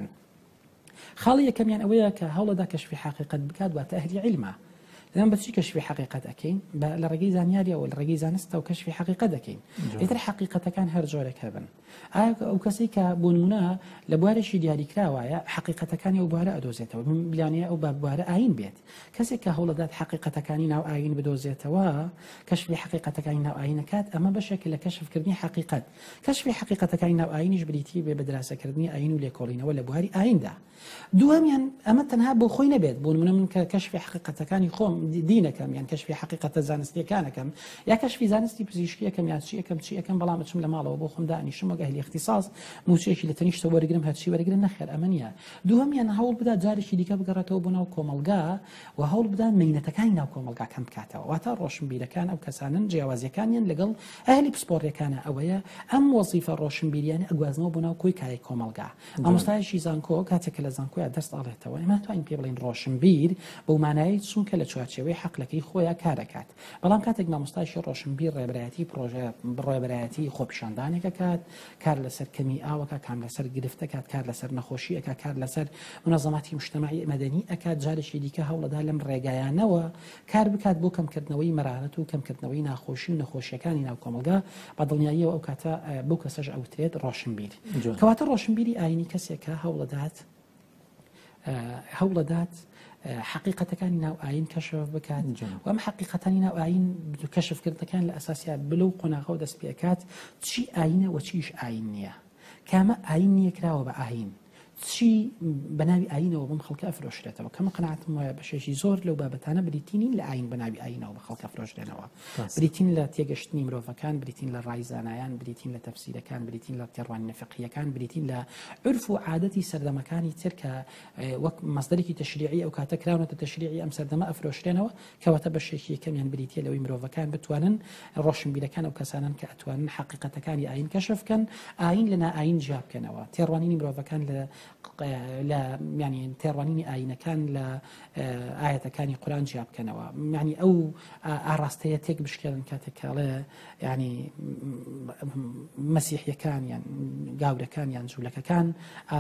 خاڵی یەکەمیان ئەوەیە کە هەوڵەدا کەشفی حەقیقەت بکات واتە ئەهلی عیلمە لەم بەچی کەشفی حەقیقەت ئەکەین لە ڕێگەی زانیاریەوە لە ڕێگەی زانستە و کەشفی حەقیقەت دەکەین ئیتر حەقیقەتەکان هەر جۆرێک هەبن ئایا ئەو کەسێک کە بۆ نمونە لە بوارێکی دیاریکراوایە حەقیقەتەکانی ئەو بوارە ئەدۆزێتەوە بیانەیە ئەو بوارە ئاین بێت کەسێک کە هەوڵەدات حەقیقەتەکانی ناو ئاین بدۆزێتەوە کەشفی حەقیقەتەکانی ناو ئاینەکات ئەمە بەشێک لە کەشفکردنی حەقیقەت کەشفی حەقیقەتەکانی ناو ئاینیش بریتی بێ بە دراسەکردنی ئاین و لێکۆڵینەوە لە بواری ئایندا دووەمیان ئەمە تەنها بۆ خۆی نەبێت بۆ نمونە من کە کەشفی حەقیقەتەکانی خۆم دینەکەم یان کەشفی حەقیقەتە زانستیەکانەکەم یا کەشفی زانستی پزیشکیەکەم یا چی ئەەکەم بەڵام بچم لە ماڵەوە بۆ خۆم دانیشم وەک ئەهلی اختصاص موچێکی لە تەنیشتە وەرگرم هەرچی وەرگرن نەخێر ئەمە نیە دووەمیان هەوڵ بدات جارێکی دیکە بگەڕێتەوە بۆ ناو کۆمەلگا و هەوڵ بدات مینەتەکانی ناو کۆمەلگا کەم بکاتەوە واتە ڕۆشنبیرەکان ئەو کەسانن جیاوازیەکانیان لەگەڵ ئەهلی پسپۆڕیەکانە ئەوەیە ئەم وەزیفە ڕۆشنبیریانە ئەگوازنەوە بۆ ناو کۆی کاری کۆمەلگا ئامۆستایەکی زانکۆ کاتێک لە زانکۆیە دەست ئاڵێتەوە ئێمە توانین پێ بڵین ڕۆشنبیر بەو مانایی چونکە لە چوارچێوەی حەقلەکەی خۆیان کارەکات بەڵام کاتێک مامۆستایشی ڕۆشنبیر ڕێبەرایەتی پرۆژە ڕێبەرایەتی خۆپیشاندانێکە کات کار لەسەر کەمی ئاوەکە کام لەسەر گرفتە کات کار لەسەر نەخۆشیەکە کار لەسەر منەظەماتی مجتەمەعی مەدەنی ئەکات جارێکی دیکە هەوڵەدا لەم ڕێگایانەوە کار بکات بۆ کەمکردنەوەی مەرانەت و کەمکردنەوەی ناخۆشی و نەخۆشیەکانی ناو کۆمەلگا بە دڵنیاییەوە ئەو کاتە بۆ کەسەش ئەوترێت ڕۆشنبیر کەواتە ڕۆشنبیری ئاینی کەسێکە هەوڵەدات حقیقەتەکانی ناو ئاین کەشف بکات و ئەم حقیقەتانی ناو ئاین کەشفکردەکان لە ئەساسیا بلەو قۆناغەوە دەست پێکات چی ئاینە و چیش ئاین نییە کامە ئاین نییە کراوە بە ئاین چی بەناوی ئاینەوە بم خەڵکە ئەفرۆشرێتەوە کەمە قەناعەتم وایە بەشێکی زۆر لەو بابەتانە بریتینین لە ئاین بەناوی ئاینەوە بە خەڵکە ئەفرۆشرێنەوە بریتین لە تێگەشتنی مرۆڤەکان بریتین لە ڕای زانایان بریتین لە تەفسیرەکان بریتین لە تێڕوانینە فقهیەکان بریتین لە عرف و عادەتی سەردەمەکانی تر کە وەک مەصدەرێکی تەشریعی ئەو کاتە کراونەتە تەشریعی ئەم سەردەمە ئەفرۆشرێنەوە کەواتە بەشێکی یەکەمیان بریتە لەوەی مرۆڤەکان بتوانن ڕۆشنبیرەکان ئەو کەسانن کە ئەتوانن حقیقەتەکانی ئاین کەشف بکەن ئاین لەنا ئاین جیا بکەنەوە تێڕوانینی مرۆڤەکان لە ینی تێڕوانینی ئاینەکان لە ئاەتەکانی قورآن جیا بکەنەوە ینی ئەو ئاراستەیە تێک بشکێنن کاتێکاڵێ ینی مەسیحیەکان یان گاورەکان یان جوولەکەکان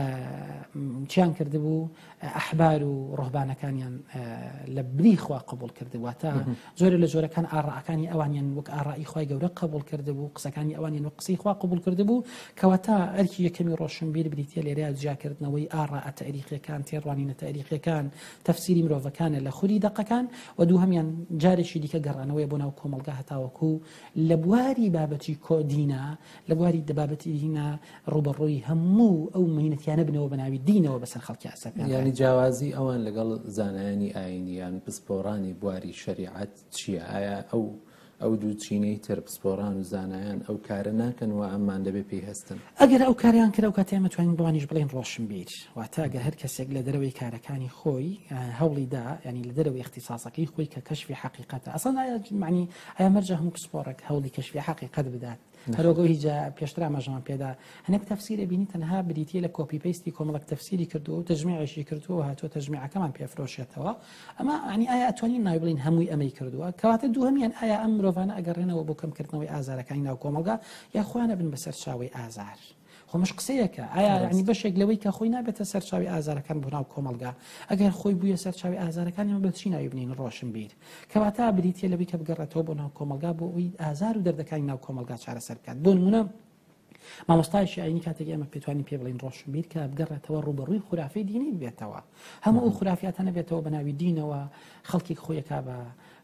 چیان کردبوو ئەحبار و ڕۆهبانەکانیان لە بری خوا قبول کردواتە زۆر لە جۆرەکان ئاڕاکانی ئەوانیان وەک ئاڕایی خوای گەورە قبول کردبوو قسەکانی ئەوانیان وەک قسەی خوا قبول کردبوو کەواتە ئەرکی یەکەمی ڕۆشنبیر بریتە لێرەیە جیاکردنەوەی ئاڕا تاریخیەکان تێڕوانینە تاریخیەکان تەفسیری مرۆڤەکانە لە خوری دەقەکان و دووهەمیان جارێکی دیکە گەڕانەوەی بۆ ناو کۆمەلگا هەتاوەکو لە بواری بابەتی کۆدینە لە بواری دەبابەتی دینە ڕوبەڕووی هەموو ئەو مینەتیانە بنەوە بەناوی دینەوە بەسەر خەڵکی ئاسەپیان ینی جیاوازی ئەوان لەگەڵ زانایانی ئاینیان پسپۆڕانی بواری شەریعەت چییە ئایا ئەو دوو چینەی تر پسپۆڕان و زانایان ئەو کارە ناکەن و ئەممان دەبێ پێی هەستن ئەگەر ئەو کاریان کرد ئەو کاتێ ئەمەتوانین بڵانیش بڵێن ڕۆشنبیر واتە ئەگە هەر کەسێک لە دەرەوەی کارەکانی خۆی هەوڵیدا ینی لە دەرەوەی اختصاصەکەی خۆی کە کەشفی حقیقەتە ئەسڵ معنی ئایا مەرجە هەموو پسپۆڕێک هەوڵی کەشفی حقیقەت بدات هەرۆگە هیچ پێشتر ئاماژەمان پێدا هەنێک تەفسیرە بینی تەنها بریتە لە کۆپی پەیستی کۆمەڵک تەفسیری کردو و تەجمیعشی کردووە هاتووە تەجمیعەکەمان پێفرۆشێتەوە ئەمە ئەنی ئایا ئەتوانین ناوی بڵین هەمووی ئەمەی کردووە کەواتە دووهەمیان ئایا ئەم مرۆڤانە ئەگەڕێنەوە بۆ کەمکردنەوەی ئازارەکانی ناو کۆمەلگا یا خۆیانە بن بەسەر چاوەی ئازار خۆمەش قسەیەکە ئایا ینی بەشێک لەوەی کە خۆی نابێتە سەرچاوی ئازارەکان بۆ ناو کۆمەلگا ئەگەر خۆی بووە سەرچاوی ئازارەکانی بە چی ناوی بنین ڕۆشنبیر کەواتە بریتە لەوەی کە بگەڕێتەوە بۆ ناو کۆمەلگا بۆ ئەوی ئازار و دەردەکانی ناو کۆمەلگا چارەسەر بکات بۆ نمونە مامۆستایشی ئاینی کاتێک ئێمە پێتوانین پێ بڵین ڕۆشنبیر کە بگەڕێتەوە ڕوبەڕووی خورافەی دینی بێتەوە هەموو ئەو خورافاتانە بێتەوە بە ناوی دینەوە خەڵکی خۆیەکە بە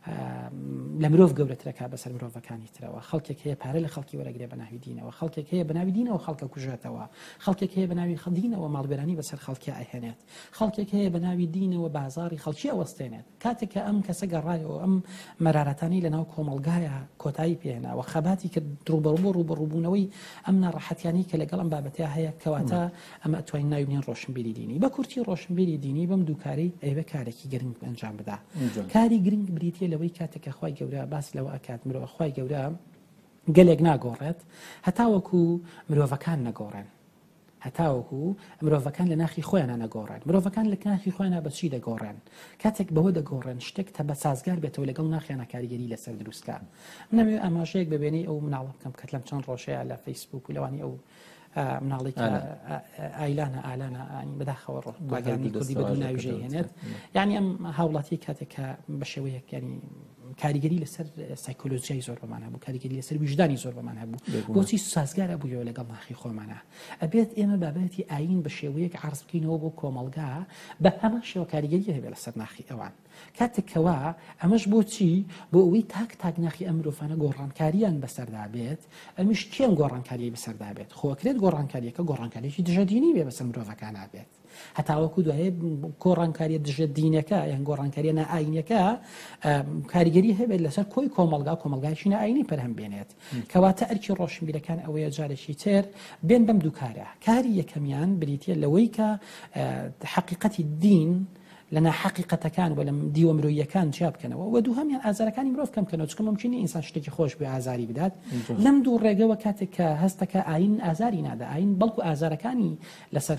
لە مرۆڤ گەورەترەکە بەسەر مرۆڤەکانی ترەوە خەڵکێک هەیە پارە لە خەڵکی وەرەگرێ بە ناوی دینەوە خەڵکێک هەیە بە ناوی دینەوە خەڵکە کوژێتەوە خەڵکێک هەیە بە ناوی دینەوە ماڵبێرانی بەسەر خەڵکی ئاهێنێت خەڵکێک هەیە بە ناوی دینەوە بازاری خەڵکی ئەوەستێنێت کاتێک کە ئەم کەسە گەڕایەوە ئەم مەرارەتانی لەناو کۆمەڵگایە کۆتایی پێهێناوە خەباتی کە ڕوبەڕووبوونەوەی ئەم ناڕەحەتیانی کە لەگەڵ ئەم بابەتە هەیە کەواتە ئەمە ئەتوانین ناوی بنێن ڕۆشنبیری دینی بە کورتی ڕۆشنبیری دینی بەم دووکاری ئەوێ کارێکی گرنگ ئەنجام بدە کاری گرنگ بریتە لەوەی کاتێکە خوای گەورە باس لەوە ئەکات مرۆڤ خوای گەورە گەلێک ناگۆڕێت هەتاوەکو مرۆڤەکان نەگۆڕێن هەتاوەکو مرۆڤەکان لە ناخی خۆیان نەگۆڕێن مرۆڤەکان لە ناخی خۆیان بەچی دەگۆڕێن کاتێک بەوە دەگۆڕێن شتێک تا بە سازگار بێتەوە لەگەڵ ناخیانە کاریگەری لەسەر دروستکە نەوێ ئاماژەیەک ببێنی ئەو مناڵە بکەم کە لەم چەند ڕۆژەیە لە فەیسبوک و لەوانی ئەو مناڵێک ئایلانە ئالانە ئانی بەداخەوە ڕۆگانی کوردی بە ناویژەی هێنێت یعنی ئەم هاوڵاتی کاتێکە بە شێوەیەک ینی کاریگەری لەسەر سایکۆلۆژیای زۆر بەمان هەبوو کاریگەری لەسەر وجدانی زۆر بەمان هەبوو بۆچی سازگارە بوویەوە لەگەڵ ناخی خۆمانە ئەبێت ئێمە بابەتی ئاین بە شێوەیەک عرض بکەینەوە بۆ کۆمەڵگا بە هەمان شێوە کاریگەری هەبێت لەسەر ناخی ئەوان کاتێکەوە ئەمەش بۆچی بۆ ئەوەی تاک ناخی ئەم مرۆڤانە گۆڕانکاریان بەسەردا بێت ئەمیش کێن گۆڕانکاری بەسەردا بێت خۆکرێت گۆڕانکاریەکە گۆڕانکاریی دژە دینی بێ بەسەر مرۆڤەکان نابێت هەتاوەکو دوایێ گۆڕانکاریە دژە دینەکە یان گۆڕانکاریە نائینەکە کاریگەری هەبێت لەسەر کۆی کۆمەلگایشی نائینی پەرهەم بێنێت کەواتە ئەرکی ڕۆشنبیرەکان ئەوەیە جارێکی تر بێن بەم دووکارە کاری یەکەمیان بریتە لەوەی کە حقیقەتی دین لەنا حقیقەتەکان و لە دیوە مرۆییەکان جیا بکەنەوە و دووهەمیان ئازارەکانی مرۆڤ کەم بکەنەوە چکە ممکنی ئینسان شتێکی خۆش بێ ئازاری بدات لەم دوو ڕێگەوە کاتێک کە هەستەکە ئاین ئازاری نادا ئاین بەڵکو ئازارەکانی لەسەر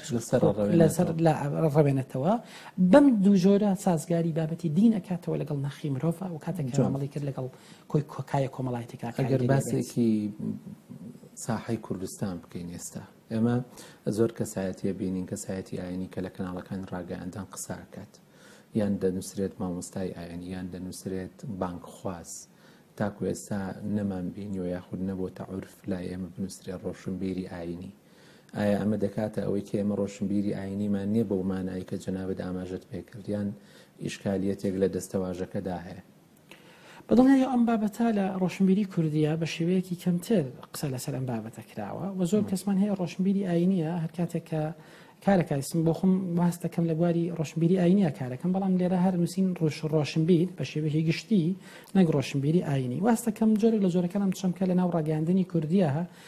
ڕەوێنێتەوە بەم دوو جۆرە سازگاری بابەتی دین ئەکاتەوە لەگەڵ ناخی مرۆڤ و کاتێک کۆمەڵی کرد لەگەڵ کۆی کۆکایە کۆمەڵایەتێکا ئەگەر باسێکی ساحەی کوردستان بکەین ئێستا ئێمە زۆر کەسایەتیە بینین کەسایەتی ئاینی کە لە کەناڵەکان ڕاگەیاندان قسە ئەکات یان دەنووسرێت مامۆستای ئاینی یان دەنووسرێت بانک خواز تاکو ئێستا نەمان بینیەوە یاخود نەبووتە عورف لای ئێمە بنووسرێت ڕۆشنبیری ئاینی ئایا ئەمە دەکاتە ئەوەی کە ئێمە ڕۆشنبیری ئاینیمان نییە بەو مانایی کە جەنابەت ئاماژەت پێکرد یان ئیشکالیەتێک لە دەستەواژەکەدا هەیە بەدڵنیایە ئەم بابەتە لە ڕۆشنبیری کوردیە بە شێوەیەکی کەمتر قسە لەسەر ئەم بابەتە کراوە و زۆر کەسمان هەیە ڕۆشنبیری ئاینیە هەر کاتێک کە کارەکەسم بۆ خۆم واست دەکەم لە بواری ڕۆشنبیری ئاینیە کارەکەم بەڵام لێرە هەر نووسین ڕۆشنبیر بە شێوەیەکی گشتی نەک ڕۆشنبیری ئاینی واست دەکەم جۆرێک لە جۆرەکانم چەمکە لە ناو ڕاگەاندنی کوردیە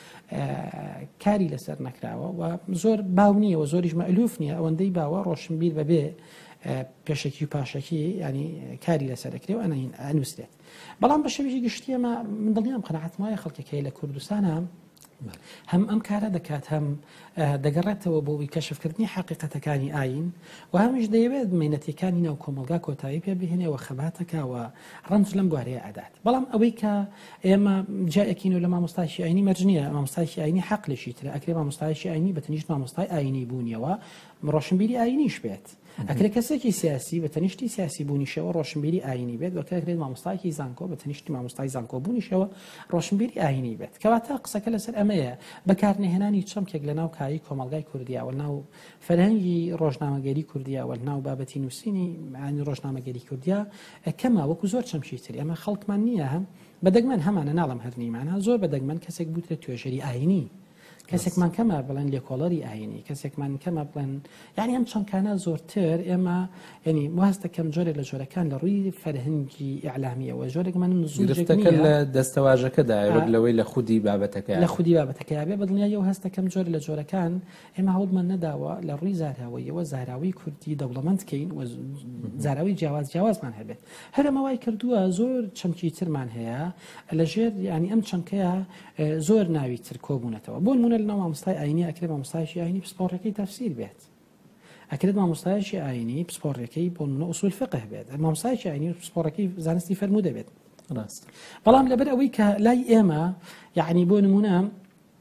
کاری لەسەر نەکراوە و زۆر باو نییە و زۆریش مەئلوف نییە ئەوەندەی باوە ڕۆشنبیر بەبێ پێشێکی و پاشەکی ینی کاری لەسەرکرێ و ئەنووسێت بەڵام بە شێوەیەکی گشتی ئەمە من دڵنیام قەناعەتم وایە خەڵکێکی لە کوردستانە هەم ئەم کارە دەکات هەم دەگەڕێتەوە بۆی کەشفکردنی حقیقەتەکانی ئاین و هەمیش دەیەوێت مینەتەکانی ناو کۆمەلگا کۆتایی پێ بهێنێەوە خەباتەکەوە ڕنج لەم بوارەیە ئەدات بەڵام ئەوەی کە ئێمە جایەکین و لە مامۆستایشی ئاینی مەرجنیە مامۆستایشی ئاینی حەقلشی ترە ئەکرێ مامۆستایشی ئاینی بەتەنیشت مامۆستای ئاینی بوونیەوە ڕۆشنبیری ئاینیش بێت ئەکرێ کەسێکی سیاسی بە تەنیشتی سیاسی بوونیشەوە ڕۆشنبیری ئاینی بێت وەکرێت مامۆستایکی زانکۆ بە تەنیشتی مامۆستای زانکۆ بوونیشەوە ڕۆشنبیری ئاینی بێت کەواتە قسەکە لەسەر ئەمەیە بەکارنهێنانی چەمکێک لە ناو کاری کۆمەلگای کوردیاوە ناو فەرهەنگی ڕۆژنامەگەری کوردیاوە ناو بابەتی نووسینی ئاینی ڕۆژنامەگەری کوردیا کەما وەکو زۆر چەمشی تر ئەمە خەڵکمان نییە هەم بەدەگمەن هەمانە ناڵم هەرنیمانە زۆر بەدەگمەن کەسێک بوترێت توێژەری ئاینی کەسێکمان کەمە بڵێن لێکۆڵەری ئاینی کەسێکمان کەمە بڵێن یعنی ئەم چەندکانە زۆرتر ئێمە ینی واز دەکەم جۆرێک لە جۆرەکان لە ڕووی فەرهەنگی ئیعلامیەوە جۆرێکمان گرفتەکە لە دەستەواژەکەدا وەک لەوەی لە خودی بابەتەکە لە خودی بابەتەکە بێ بەدڵنیایەوە هەست دەکەم جۆرە لە جۆرەکان ئێمە هەوڵمان نەداوە لە ڕووی زاراویەوە زاراوی کوردی دەوڵەمەندکەین و زاراوی جیاوازمان هەبێت هەرەمە وای کردووە زۆر چەمکی ترمان هەیە لەژێر ینی ئەم چەمکەیە زۆر ناوی تر کۆبوونەتەوە بۆ نمونە لە ناو مامۆستای ئاینی ئەکرێت مامۆستایشی ئاینی پسپۆڕەکەی تەفسیر بێت ئەکرێت مامۆستایشی ئاینی پسپۆڕەکەی بۆ نمونە ئوسول فقه بێت مامۆستایشی ئاینی پسپۆڕەکەی زانستی فەرموودە بێت ڕاست بەڵام لەبەر ئەوەی کە لای ئێمە یعنی بۆ نمونە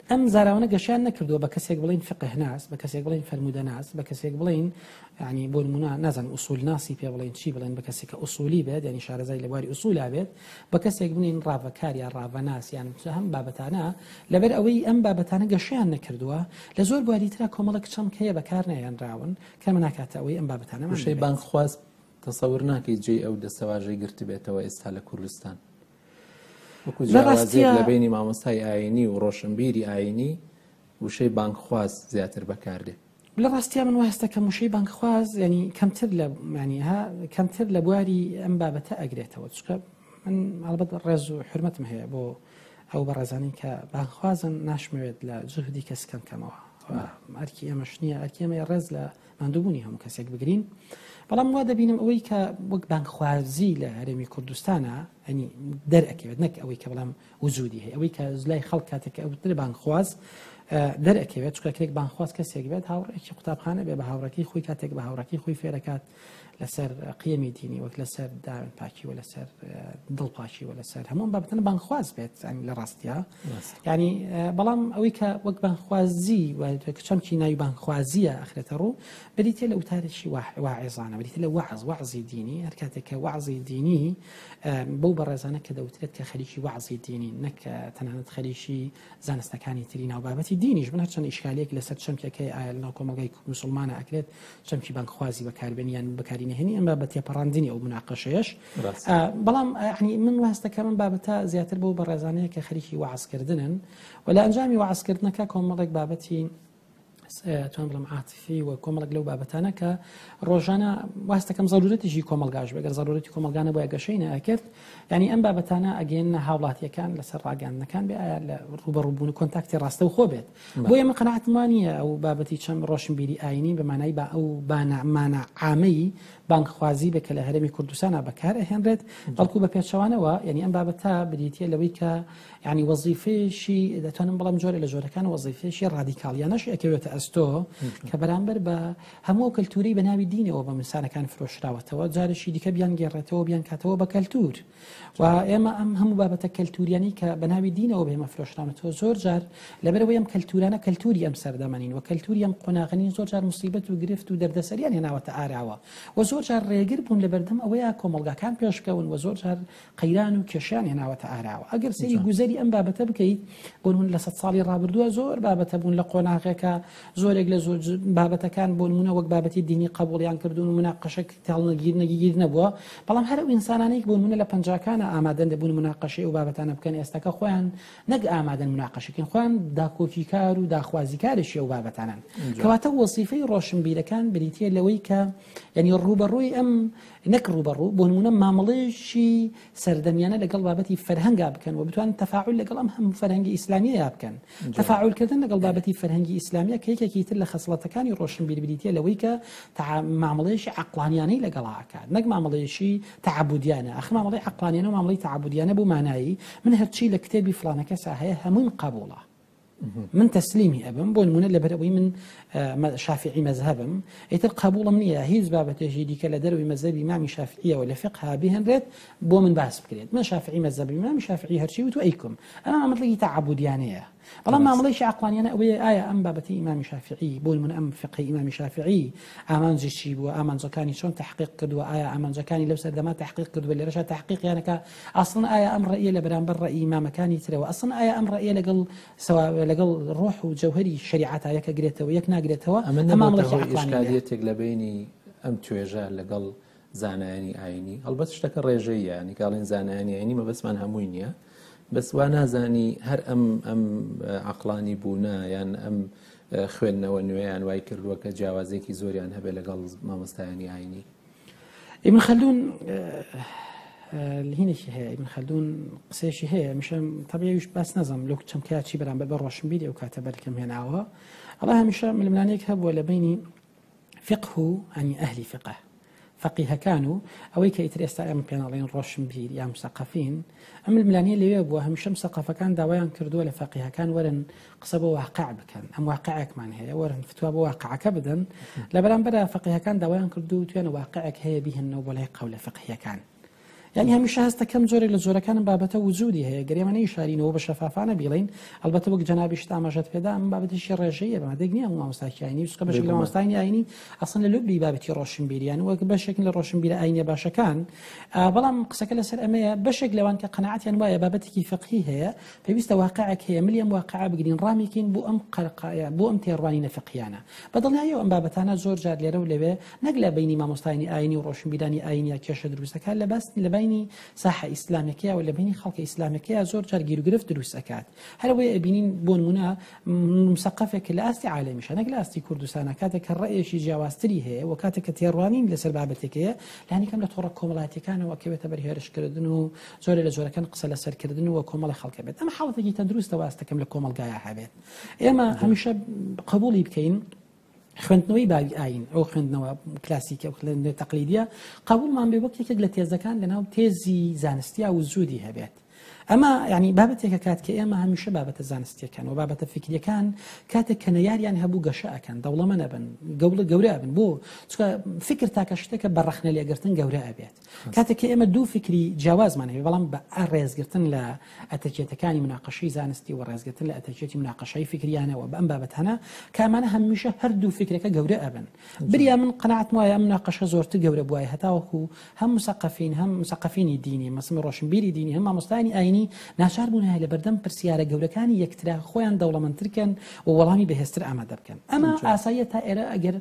ئەم زاراوانە گەشیان نەکردووە بە کەسێک بڵین فقه ناس بە کەسێک بڵین فەرمودە ناس بە کەسێک بڵین ینی بۆ نمونە نازان ئوسول ناسی پێ بڵین چی بڵین بە کەسێک کە ئوسولی بێت ینی شارەزای لە بواری ئوسولا بێت بە کەسێک بنین ڕاوەکار یا ڕاوەناس یان هەم بابەتانە لەبەر ئەوەی ئەم بابەتانە گەشیان نەکردووە لە زۆر بواری ترا کۆمەڵک چەم کەیە بەکار نەهێنراون کە ناکاتە ئەوەی ئەم بابەتانە وشەی بانکخواست تەسەور ناکەی جێ ئەو دەسەواژەی گرتی بێتەوە ئێستا لە کوردستان وەکو جیاوازێک لە بینی مامۆستای ئاینی و ڕۆشنبیری ئاینی وشەی بانکخواست زیاتر بەکاردێ لە ڕاستیا من وهستە کە وشەی بانکخواز ینی کەمتر لە بواری ئەم بابەتە ئەگرێتەوە چکە من ئەڵبەت ڕێز و حرمەتم هەیە بۆ ئەو بەڕێزانی کە بانکخوازن ناشمەوێت لە جوهدی کەس کەمکەمەوە ئەرکی ئێمەش نییە ئەرکی ئێمە ڕێز لە ماندووبوونی هەموو کەسێک بگرین بەڵام وا دەبینم ئەوەی کە وەک بانکخوازی لە هەرێمی کوردستانە ئەنی دەرئەکەوێت نەک ئەوەی کە بەڵام وجودی هەیە ئەوەی کە زلای خەڵک کاتێکە ئەوتر بانکخواز دەرئەکەوێت چکە کرێک بانکخواز کەسێک بێت هاوڕێکی قوتابخانە بێ بە هاوڕێکی خۆی کاتێک بە هاوڕێکی خۆی فێرەکات لەسەر قیەمی دینی وەک لەسەر داوێن پاکی و لەسەر دڵپاکی و لەسەر هەموو بابەتەنە بانکخواز بێت لە ڕاستیە ینی بەڵام ئەوەی کە وەک بانکخوازی چەمکی ناوی بانکخوازیە ئەخرێتە ڕوو بریتێ لە وتارێکی واعظانە بریتێ لە وعزی دینی هەر کاتێک کە وعزی دینی بەو بەڕێزانە کە دەوترێت کە خەریکی وعزی دینی نەک تەنانەت خەریکی زانستەکانی تری ناو بابەتی دینیش من هەرچەند ئیشکالێک لەسەر چەمکێکەکەی ئایا لەناو کۆمەڵگەی مسلمانە ئەکرێت چەمکی بانکخوازی بەکاربێنیان بەکاری نهێنی ئەمە بە تێپەڕاندنی ئەو مناقەشەیەش بەڵام من وهستەکە من بابەتە زیاتر بۆ بەڕێزانەیە کە خەریکی وعزکردنن و لە ئەنجامی وعزکردنەکە کۆمەڵێک بابەتی توان بڵم عاتفی و کۆمەڵک لەو بابەتانە کە ڕۆژانە واستەکەم زەرورەتیشی کۆمەلگاش بەگەر زەرورەتی کۆمەلگانە بۆ گەشەی نەکرد ینی ئەم بابەتانە ئەگەێنە هاوڵاتیەکان لەسەر ڕاگەاندنەکان بێ ئایا لە ڕوبەڕووبوون و کۆنتاکتی ڕاستە و خۆ بێت بۆ ئێمە قەناعەتمانیە ئەو بابەتی چەند ڕۆشنبیری ئاینی بەمانای با ئەو بانەمانە عامەی بانکخوازی بکە لە هەرێمی کوردستانە بەکار ئەهێنرێت بەڵکو بە پێچەوانەوە ینی ئەم بابەتە بریتە لەوەی کە ینی وەزیفەیەشی دەتوانم بەڵام جۆرە لە جۆرەکان وەزیفەیەشی ڕادیکاڵیانەش ئەکەوێتە ئەستۆ کە بەرامبەر بە هەموو کەلتوری بە ناوی دینەوە بە مسانەکان فرۆشراوەتەوە جارشی دیکە بیان گێڕێتەوە بیان کاتەوە بە کەلتور و ئێمە ئەم هەموو بابەتە کەلتوریانی کە بە ناوی دینەوە بێمە فرۆشراوەتەوە زۆر جار لەبەرەوەی ئەم کەلتورانە کەلتوری ئەم سەردەمەنین و کەلتوری ئەم قۆناغنی زۆر جار موسیبەت و گرفت و دەردەسەریان هێناوەتە ئاراوە و زۆر جار ڕێگر بوون لە بەردەم ئەوەیە کۆمەڵگاکان پێشکەون و زۆر جار قەیران و کێشیان هێناوەتە ئاراوە ئەگەر سەری گوزەری ئەم بابەتە بکەیت بۆ لە 100 ساڵی ڕابردووە زۆر بابەتە بوون لە قۆناغێکە زۆرێک لە زۆر بابەتەکان بۆ نمونە وەک بابەتی دینی قبوڵیان کردوون و مناقەشە تاڵنەگیر نەبووە بەڵام هەر ئەو ئینسانانەی بۆ نمونە لە 50کانە ئامادەن دەبوون مناقەشەی و بابەتانە بکەن ئێستاکە خۆیان نەک ئامادەن مناقەشەکەن خۆیان داکۆکی کار و داخوازی کارشی و بابەتانن کەواتە وەزیفەی ڕۆشنبیرەکان بریتە لەوەی کە ینی ڕوبەڕووی ئەم نەک ڕوبەڕوو بۆ نمونە مامەڵەیەشی سەردەمیانە لەگەڵ بابەتی فەرهەنگا بکەن و بتوان تەفاعل لەگەڵ ئەم هەموو فەرهەنگی ئیسلامیە بکەن تەفاعلکردن لەگەڵ بابەتی فەرهەنگی ئیسلامیە کە یەکێکی تر لە خەسڵەتەکانی ڕۆشنبیر بریتە لەوەی کە مامەڵەیەشی عەقلانیانەی لەگەڵاکات نەک مامەڵەیەشی تعبودیانە ئەخ مامەڵەی عەقلانیانە و مامەڵەی تعبودیانە بوو مانایی من هەرچی لە کتێبی فڵانەکە هەیە هەمووی قبوڵە من تسلیمی ئەبم بۆ نمونە لەبەرەوەی من شافعی مەذهبم ئیتر قبوڵم نییە هیچ بابەتێکی دیکە لە دەروی مەذهبی ئیمامی شافعیەوە لە فقه بهێنرێت بۆ من باس بکرێت من شافعی مەذهبی ئیمامی شافعی هەرچی وتو ئەیکم ئەمە مامەڵەیەکی تعبودیانەیە بەڵام مامەڵەیەکی عەقلانیانە ئەوەیە ئایا ئەم بابەتی ئیمامی شافعی بۆ من ئەم فقه ئیمامی شافعی ئامانجی چی بووە ئامانجەکانی چۆن تحقیق کردووە ئایا ئامانجەکانی لەو سەردەما تحقیق کردووە لێرەشە تحقیقیانەکە ئەسڵن ئایا ئەم ڕەئیە لە بەرامبەر ڕەئی ئیمامەکانی ترەوە ئەسڵن ئایا ئەم ڕەئیە لەگەڵ ڕۆح و جەوهەری شریعەتە یەکە گرێتەوە یەک ناگرێتەوە ئیشکالیەتێک لە بینی ئەم توێژە لەگەڵ زانایانی ئاینی هەڵبەت شتەکە ڕێژەیە نیکاڵین زانایانی ئاینی مەبەستمان هەمووی نییە بەس وا نازانی هەر ئەم عەقلانی بوونە یان ئەم خوێندنەوە نوێیان وای کردووە کە جیاوازێکی زۆریان هەبێت لەگەڵ مامۆستایانی ئاینی ابن خەلدون هینێکی هەیە ابن خەلدون قسەیەکی هەیە میشم تەبیعیش باس نەزانم لەو چەمکەیە چی بەرامبەر بە ڕۆشنبیری ئەو کاتە بەرکەم هێناوە ئەڵا هەمیشە ململانێک هەبووە لە بینی فقه و عنی ئەهلی فقه فقیهەکان و ئەوەی کە ئیتر ئێستا ئێمە پێناڵێن ڕۆشنبیر یا مسەقەفین ئەم ململانیە لەوێ بووە هەمیشە مسەقەفەکان داوایان کردووە لە فەقیهەکان وەرن قسە بۆ واقع بکەن ئەم واقعێکمان هەیە وەرن فتوا بۆ واقعەکە بدەن لە بەرامبەر فەقیهەکان داوایان کردو توێنە واقعێک هەیە بیهێنەوە بۆ لای قەولە فقیهەکان يعني هەمیشە هەستە کەم زۆرێک لە زۆرەکانم بابەتە وجودی هەیە گەرێمەی شارینەوە بە شەفافانە بیڵین ئەلبەتە وەک جەنابیش ئاماژەت پێدا ئەم بابەتیشی ڕێژەیە بەمادەێک نییە مامۆستاکی ئاینی وسکە بەشێک لە مامۆستانی ئاینی ئەسڵ لە لوبی بابەتی ڕۆشنبیریان وەک بەشێک لە ڕۆشنبیرە ئاینە باشەکان بەڵام قسەکە لەسەر ئەمەیە بەشێک لەوان کە قەناعەتیان وایە بابەتێکی فقهی هەیە پێویستە واقعێک هەیە ملی ئەم واقعە بگرین ڕامیکەین بۆ ئەم قەرقایە بۆ ئەم تێڕوانی نەفقیانە بەدڵنیایەوە ئەم بابەتانە زۆر جار لێرە و لەوێ نەک لە بینی مامۆستانی ئاینی و ڕۆشنبیرانی ئاینیا کێشە دروستەکە لە باس لە بینی ساحە ئیسلامەکەیە و لە بینی خەڵکی ئیسلامەکەیە زۆر جار گیر و گرفت دروست ئەکات هەروەیە ئەبینین بۆ نمونە مسەقفێک لە ئاستی عالەمیشە نەک لە ئاستی کوردستانە کاتێک کە ڕێیەکی جیاوازتری هەیە و کاتێک کە تێڕوانین لەسەر بابەتێکەیە لانیکەم لە تۆڕە کۆمەڵاتیەکانەوە کەوێتە بەرهێرشکردن و زۆرێک لە زۆرەکان قسە لەسەرکردن و کۆمەڵی خەڵکە بێت ئەمە حاڵەتێکی تەندروستە واستەکەم لە کۆمەلگایە هەبێت ئێمە هەمیشە قبوڵی بکەین خوێندنەوەی باوی ئاین ئەو خوێندنەوە کلاسیکە و خوێندنەوەی تەقلیدیە قبولمان بێ وەک یەکێک لە تێزەکان لەناو تێزی زانستیە و زوودی هەبێت ئەمە ینی بابەتێکە کات کە ئێمە هەمیشە بابەتە زانستیەکان و بابەتە فکریەکان کاتێک کە نەیاریان هەبوو گەشە ئەکەن دەوڵەمە نەبن گەورە بن بۆ چکە فکر تاکە شتێکە بەڕەخنە لێگرتن گەورە ئەبێت کاتێک کە ئێمە دوو فکری جیاوازمان هەیە بەڵام بە ڕێزگرتن لە ئەتەکێتەکانی مناقەشەی زانستی و ڕێزگرتن لە ئەتەکێتی مناقەشەی فکریانەوە بە ئەم بابەتانە کامانە هەمیشە هەردوو فکرەکە گەورە ئەبن بریا من قەناعەتم وایە ئەم مناقەشە زۆرتر گەورە بووە هەتاوەکو هەم مسەقفین هەم مسەقفینی دینی مەسم ڕۆشنبیری دینی هەم مامۆستایانی ئاینی ناچار بوون هەیە لە بەردەم پرسیارە گەورەکانی یەکترا خۆیان دەوڵەمەندترکەن و وەڵامی بەهێزتر ئامادە بکەن ئەمە ئاساییە تا ئێرە ئەگەر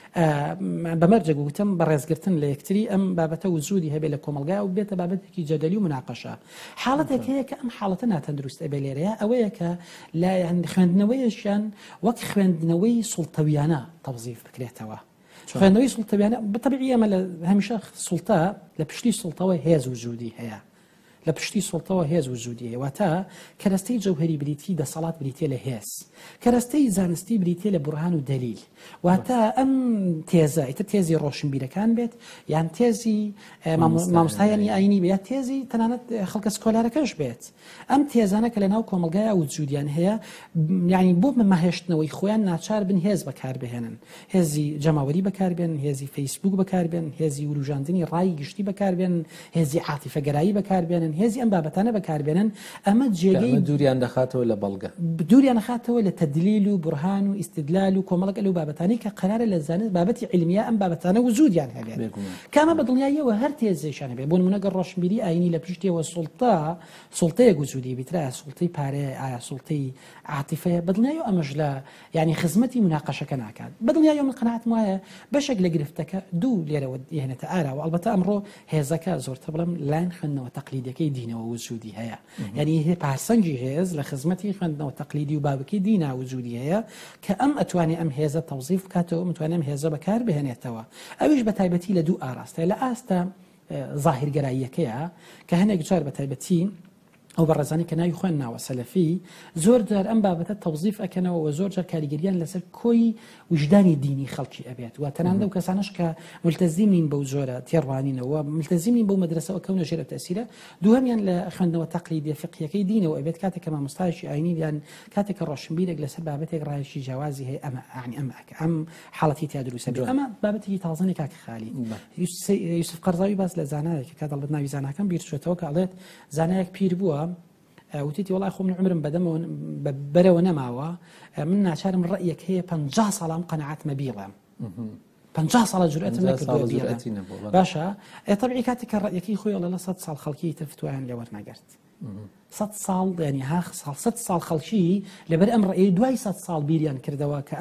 بەمەرجە گوتم بە ڕێزگرتن لە یەکتری ئەم بابەتە وجودی هەبێ لە کۆمەلگای و بێتە بابەتێکی جەدەلی و مناقەشە حاڵەتێک هەیە کە ئەم حاڵەتە ناتەندروست ئەبێ لێرەیە ئەوەیە کە لە خوێندنەوەیشیان وەک خوێندنەوەی سوڵتەویانە تەوزیف بکرێتەوە خوێندنەوەی سوڵتەویانە بەتەبیعی ئەمە لە هەمیشە سوڵتە لە پشتی سوڵتەوە هێز وجودی هەیە لە پشتی سوڵتەوە هێز وجودی هەیە واتە کەرەستەی جەوهەری بریتی دەسەڵات بریتێ لە هێز کەرەستەی زانستی بریتێ لە بورهان و دەلیل واتە ئەم تێزە ئیتر تێزی ڕۆشنبیرەکان بێت یان تێزی مامۆستایانی ئاینی بێت تێزی تەنانەت خەڵکە سکۆلارەکەش بێت ئەم تێزانە کە لەناو کۆمەلگایە وجودیان هەیە یعنی بۆ مەماهێشتنەوەی خۆیان ناچار بن هێز بەکاربهێنن هێزی جەماوەری بەکاربێن هێزی فەیسبوک بەکاربێن هێزی وروژاندنی ڕای گشتی بەکاربێن هێزی عاتیفەگەرایی بەکاربێنن هێزی ئەم بابەتانە بەکاربێنن ئەمە جێگەی دووریان دەخاتەوە لە بەڵگە دووریان خاتەوە لە تەدلیل و بورهان و ئیستدلال و کۆمەڵک لەو بابەتانی کە قەرارە لە زانست بابەتی علمیە ئەم بابەتانە وجودیان هەبێت کامە بەدڵنیاییەوە هەر تێزێشان هەبێت بۆ نمونە گەر ڕۆشنبیری ئاینی لە پشتیەوە سوڵتەیە وجودی بیترا سوڵتەی پارێ ئایا سوڵتەی عاتیفەیە بەدڵنیاییەوە ئەمەش لە یعنی خزمەتی مناقەشەکە ناکات بەدڵنیاییەوە من قەناعەتم وایە بەشێک لە گرفتەکە دوو لێرەوە هێنێتە ئاراوە ئەلبەتە ئەمڕۆ هێزەکە زۆرتە بڵم لاین خوێندنەوە تەقلیدەکەی دینەوە وجودی هەیە یعنی پارسەنگی هێز لە خزمەتی خوێندنەوە تەقلیدی و بابەکەی دینا وجودی هەیە کە ئەم ئەتوانێت ئەم هێزە تەوزیف بکاتەوە متوانێت ئەم هێزە بەکار بهێنێتەوە ئەویش بە تایبەتی لە دوو ئاراستە لە ئاستە ظاهرگەراییەکەیە کە هەنێک جار بە تایبەتی ئەو بەڕێزانی کە ناوی خوێن ناوە سەلەفی زۆر جار ئەم بابەتە تەوزیف ئەکەنەوە و زۆر جار کاریگەریان لەسەر کۆی وجدانی دینی خەڵکی ئەبێت و تەنانەت و کەسانش کە ملتەزیمین بەو زۆرە تێڕوانینەوە ملتەزیمین بەو مەدرسەوە کەونە ژێرە تەسیرە دووهەمیان لە خوێندنەوە تەقلیدی فقهیەکەی دینەوە ئەبێت کاتێک کە مامۆستایشی ئاینی یان کاتێک کە ڕۆشنبیرێک لەسەر بابەتێک ڕایشی جیاوازی هەیە ئەم حاڵەتی تیا دروستە بێت ئەمە بابەتێکی تازەنی کاک خالی یوسف قەرزاوی باس لە زانایەکی کە دەڵێت ناوی زاناکەم بیرچێتەوە کە ئەڵێت زانایەک پیر بووە وتیتی وڵای خۆم عمرم بەدەمەوە بەرەوە نەماوە من ناچارم ڕەیەک هەیە 50 ساڵام قەنەعەتمە بیڵێم 50 ساڵە جورئەتم نەکردووە بیڵێم باشە تەبیعی کاتێک کە ڕەیەکەی خۆی لە 100 ساڵ خەڵکی تر فتوایان لێ وەرنەگرت 100 ساڵ ینی ها 100 ساڵ خەڵکی لەبەر ئەم ڕێی دوای 100 ساڵ بیریان کردەوە کە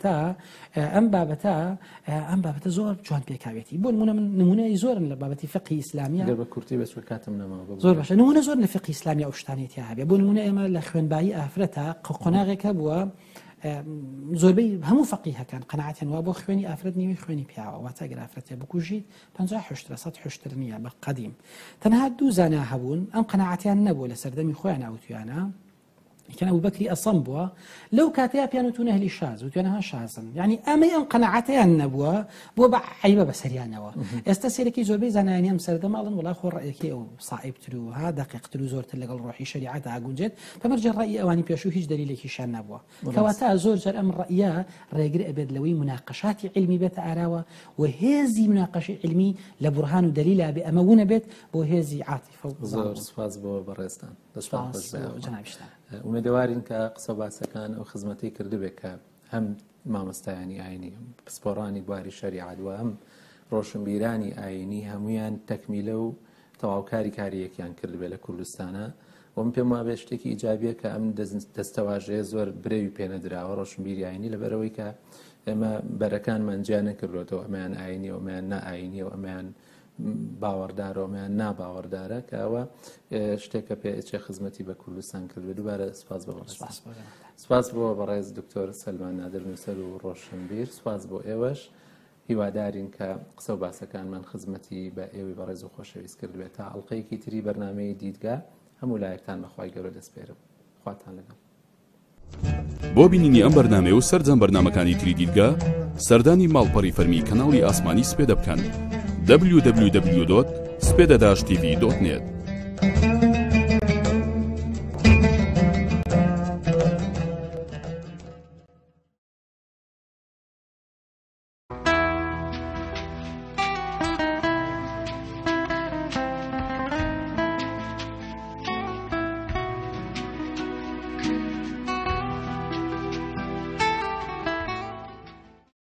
ئەم بابەتە زۆر جوان پێکاوێتی بۆ نمونە من نمونەی زۆرن لە بابەتی فقهی ئیسلامیە بە کورتی بەس کاتم نەماوە زۆر باشە نمونە زۆر لە فقهی ئیسلامی ئەو شتانێتی هەبێ بۆ نمونە ئێمە لە خوێنبایی ئافرەتە قۆناغێکە بووە زۆربەی هەموو فەقیهەکان قەناعەتیان وا بۆ خوێنی ئافرەت نیوەی خوێنی پیاوە واتە ئەگەر ئافرەتێ بکوژیت 50 نییە بە قەدیم تەنها دوو زانا هەبوون ئەم قەناعەتیان نەبوو لە سەردەمی خۆیان ئەوتویانە كان أبو بكر أصم بوا لو كاتيا بيانوتونه للشاز وتوانها شازن يعني أمي أم قناعتين نبوا بوا بعيبة بسريانوا استسيركي زور بيزانا يعني مسرد مالن ولا خور رأيك أو صعيب تلو هذا دقيق تلو زور تلقى الروحي شريعة عقوجت فمرجع الرأي أواني بيشو هيج دليلك شان نبوا كواتا زور جر أمر رأيها رأيقر أبد لوي مناقشات علمي بيت أراوة وهذه مناقشة علمي لبرهان ودليل بأمون بيت وهذه عاطفة زور سپاس بۆ بەڕێستان سپاس جناب شتان ومێدەوارین کە قسە باسەکان ئەو خزمەتی کردبێت کە هەم مامۆستایانی ئاینی پسپۆڕانی بواری شەریعەت و هەم ڕۆشنبیرانی ئاینی هەمویان تەکمیلە و تەواوکاری کاریەکیان کردبێت لە کوردستانە وم پێم وابێت شتێکی ئیجابیە کە ئەم دەستەواژەیە زۆر برێوی پێنەدراوە ڕۆشنبیری ئاینی لەبەرەوەی کە ئێمە بەرەکانمان جیا نەکردوێتەوە ئەمەیان ئاینی و ئەمەیان نائاینی و ئەمەیان باوەڕدارە و ئەمەیان ناباوەڕدارە کە ئەوە شتێکە پێچێ خزمەتی بە کوردستان کردوێت دووبارە سپاس بۆ سپاس بۆ بەڕێز دکتۆر سەلمان نادر نووسەر و ڕۆشنبیر سپاس بۆ ئێوەش هیوادارین کە قسە و باسەکانمان خزمەتی بە ئێوەی بەڕێز و خۆشەویست کردوێت تا ئەڵقەیەکی تری بەرنامەی دیدگا هەموو لایەکتان بەخوای گەورە دەسپێرم خواتان لەگەڵ بۆ بینینی ئەم بەرنامەیە و سەرجەم بەرنامەکانی تری دیدگا سەردانی ماڵپەڕی فەرمی کەناڵی ئاسمانی سپێدە بکەن www.speda-tv.net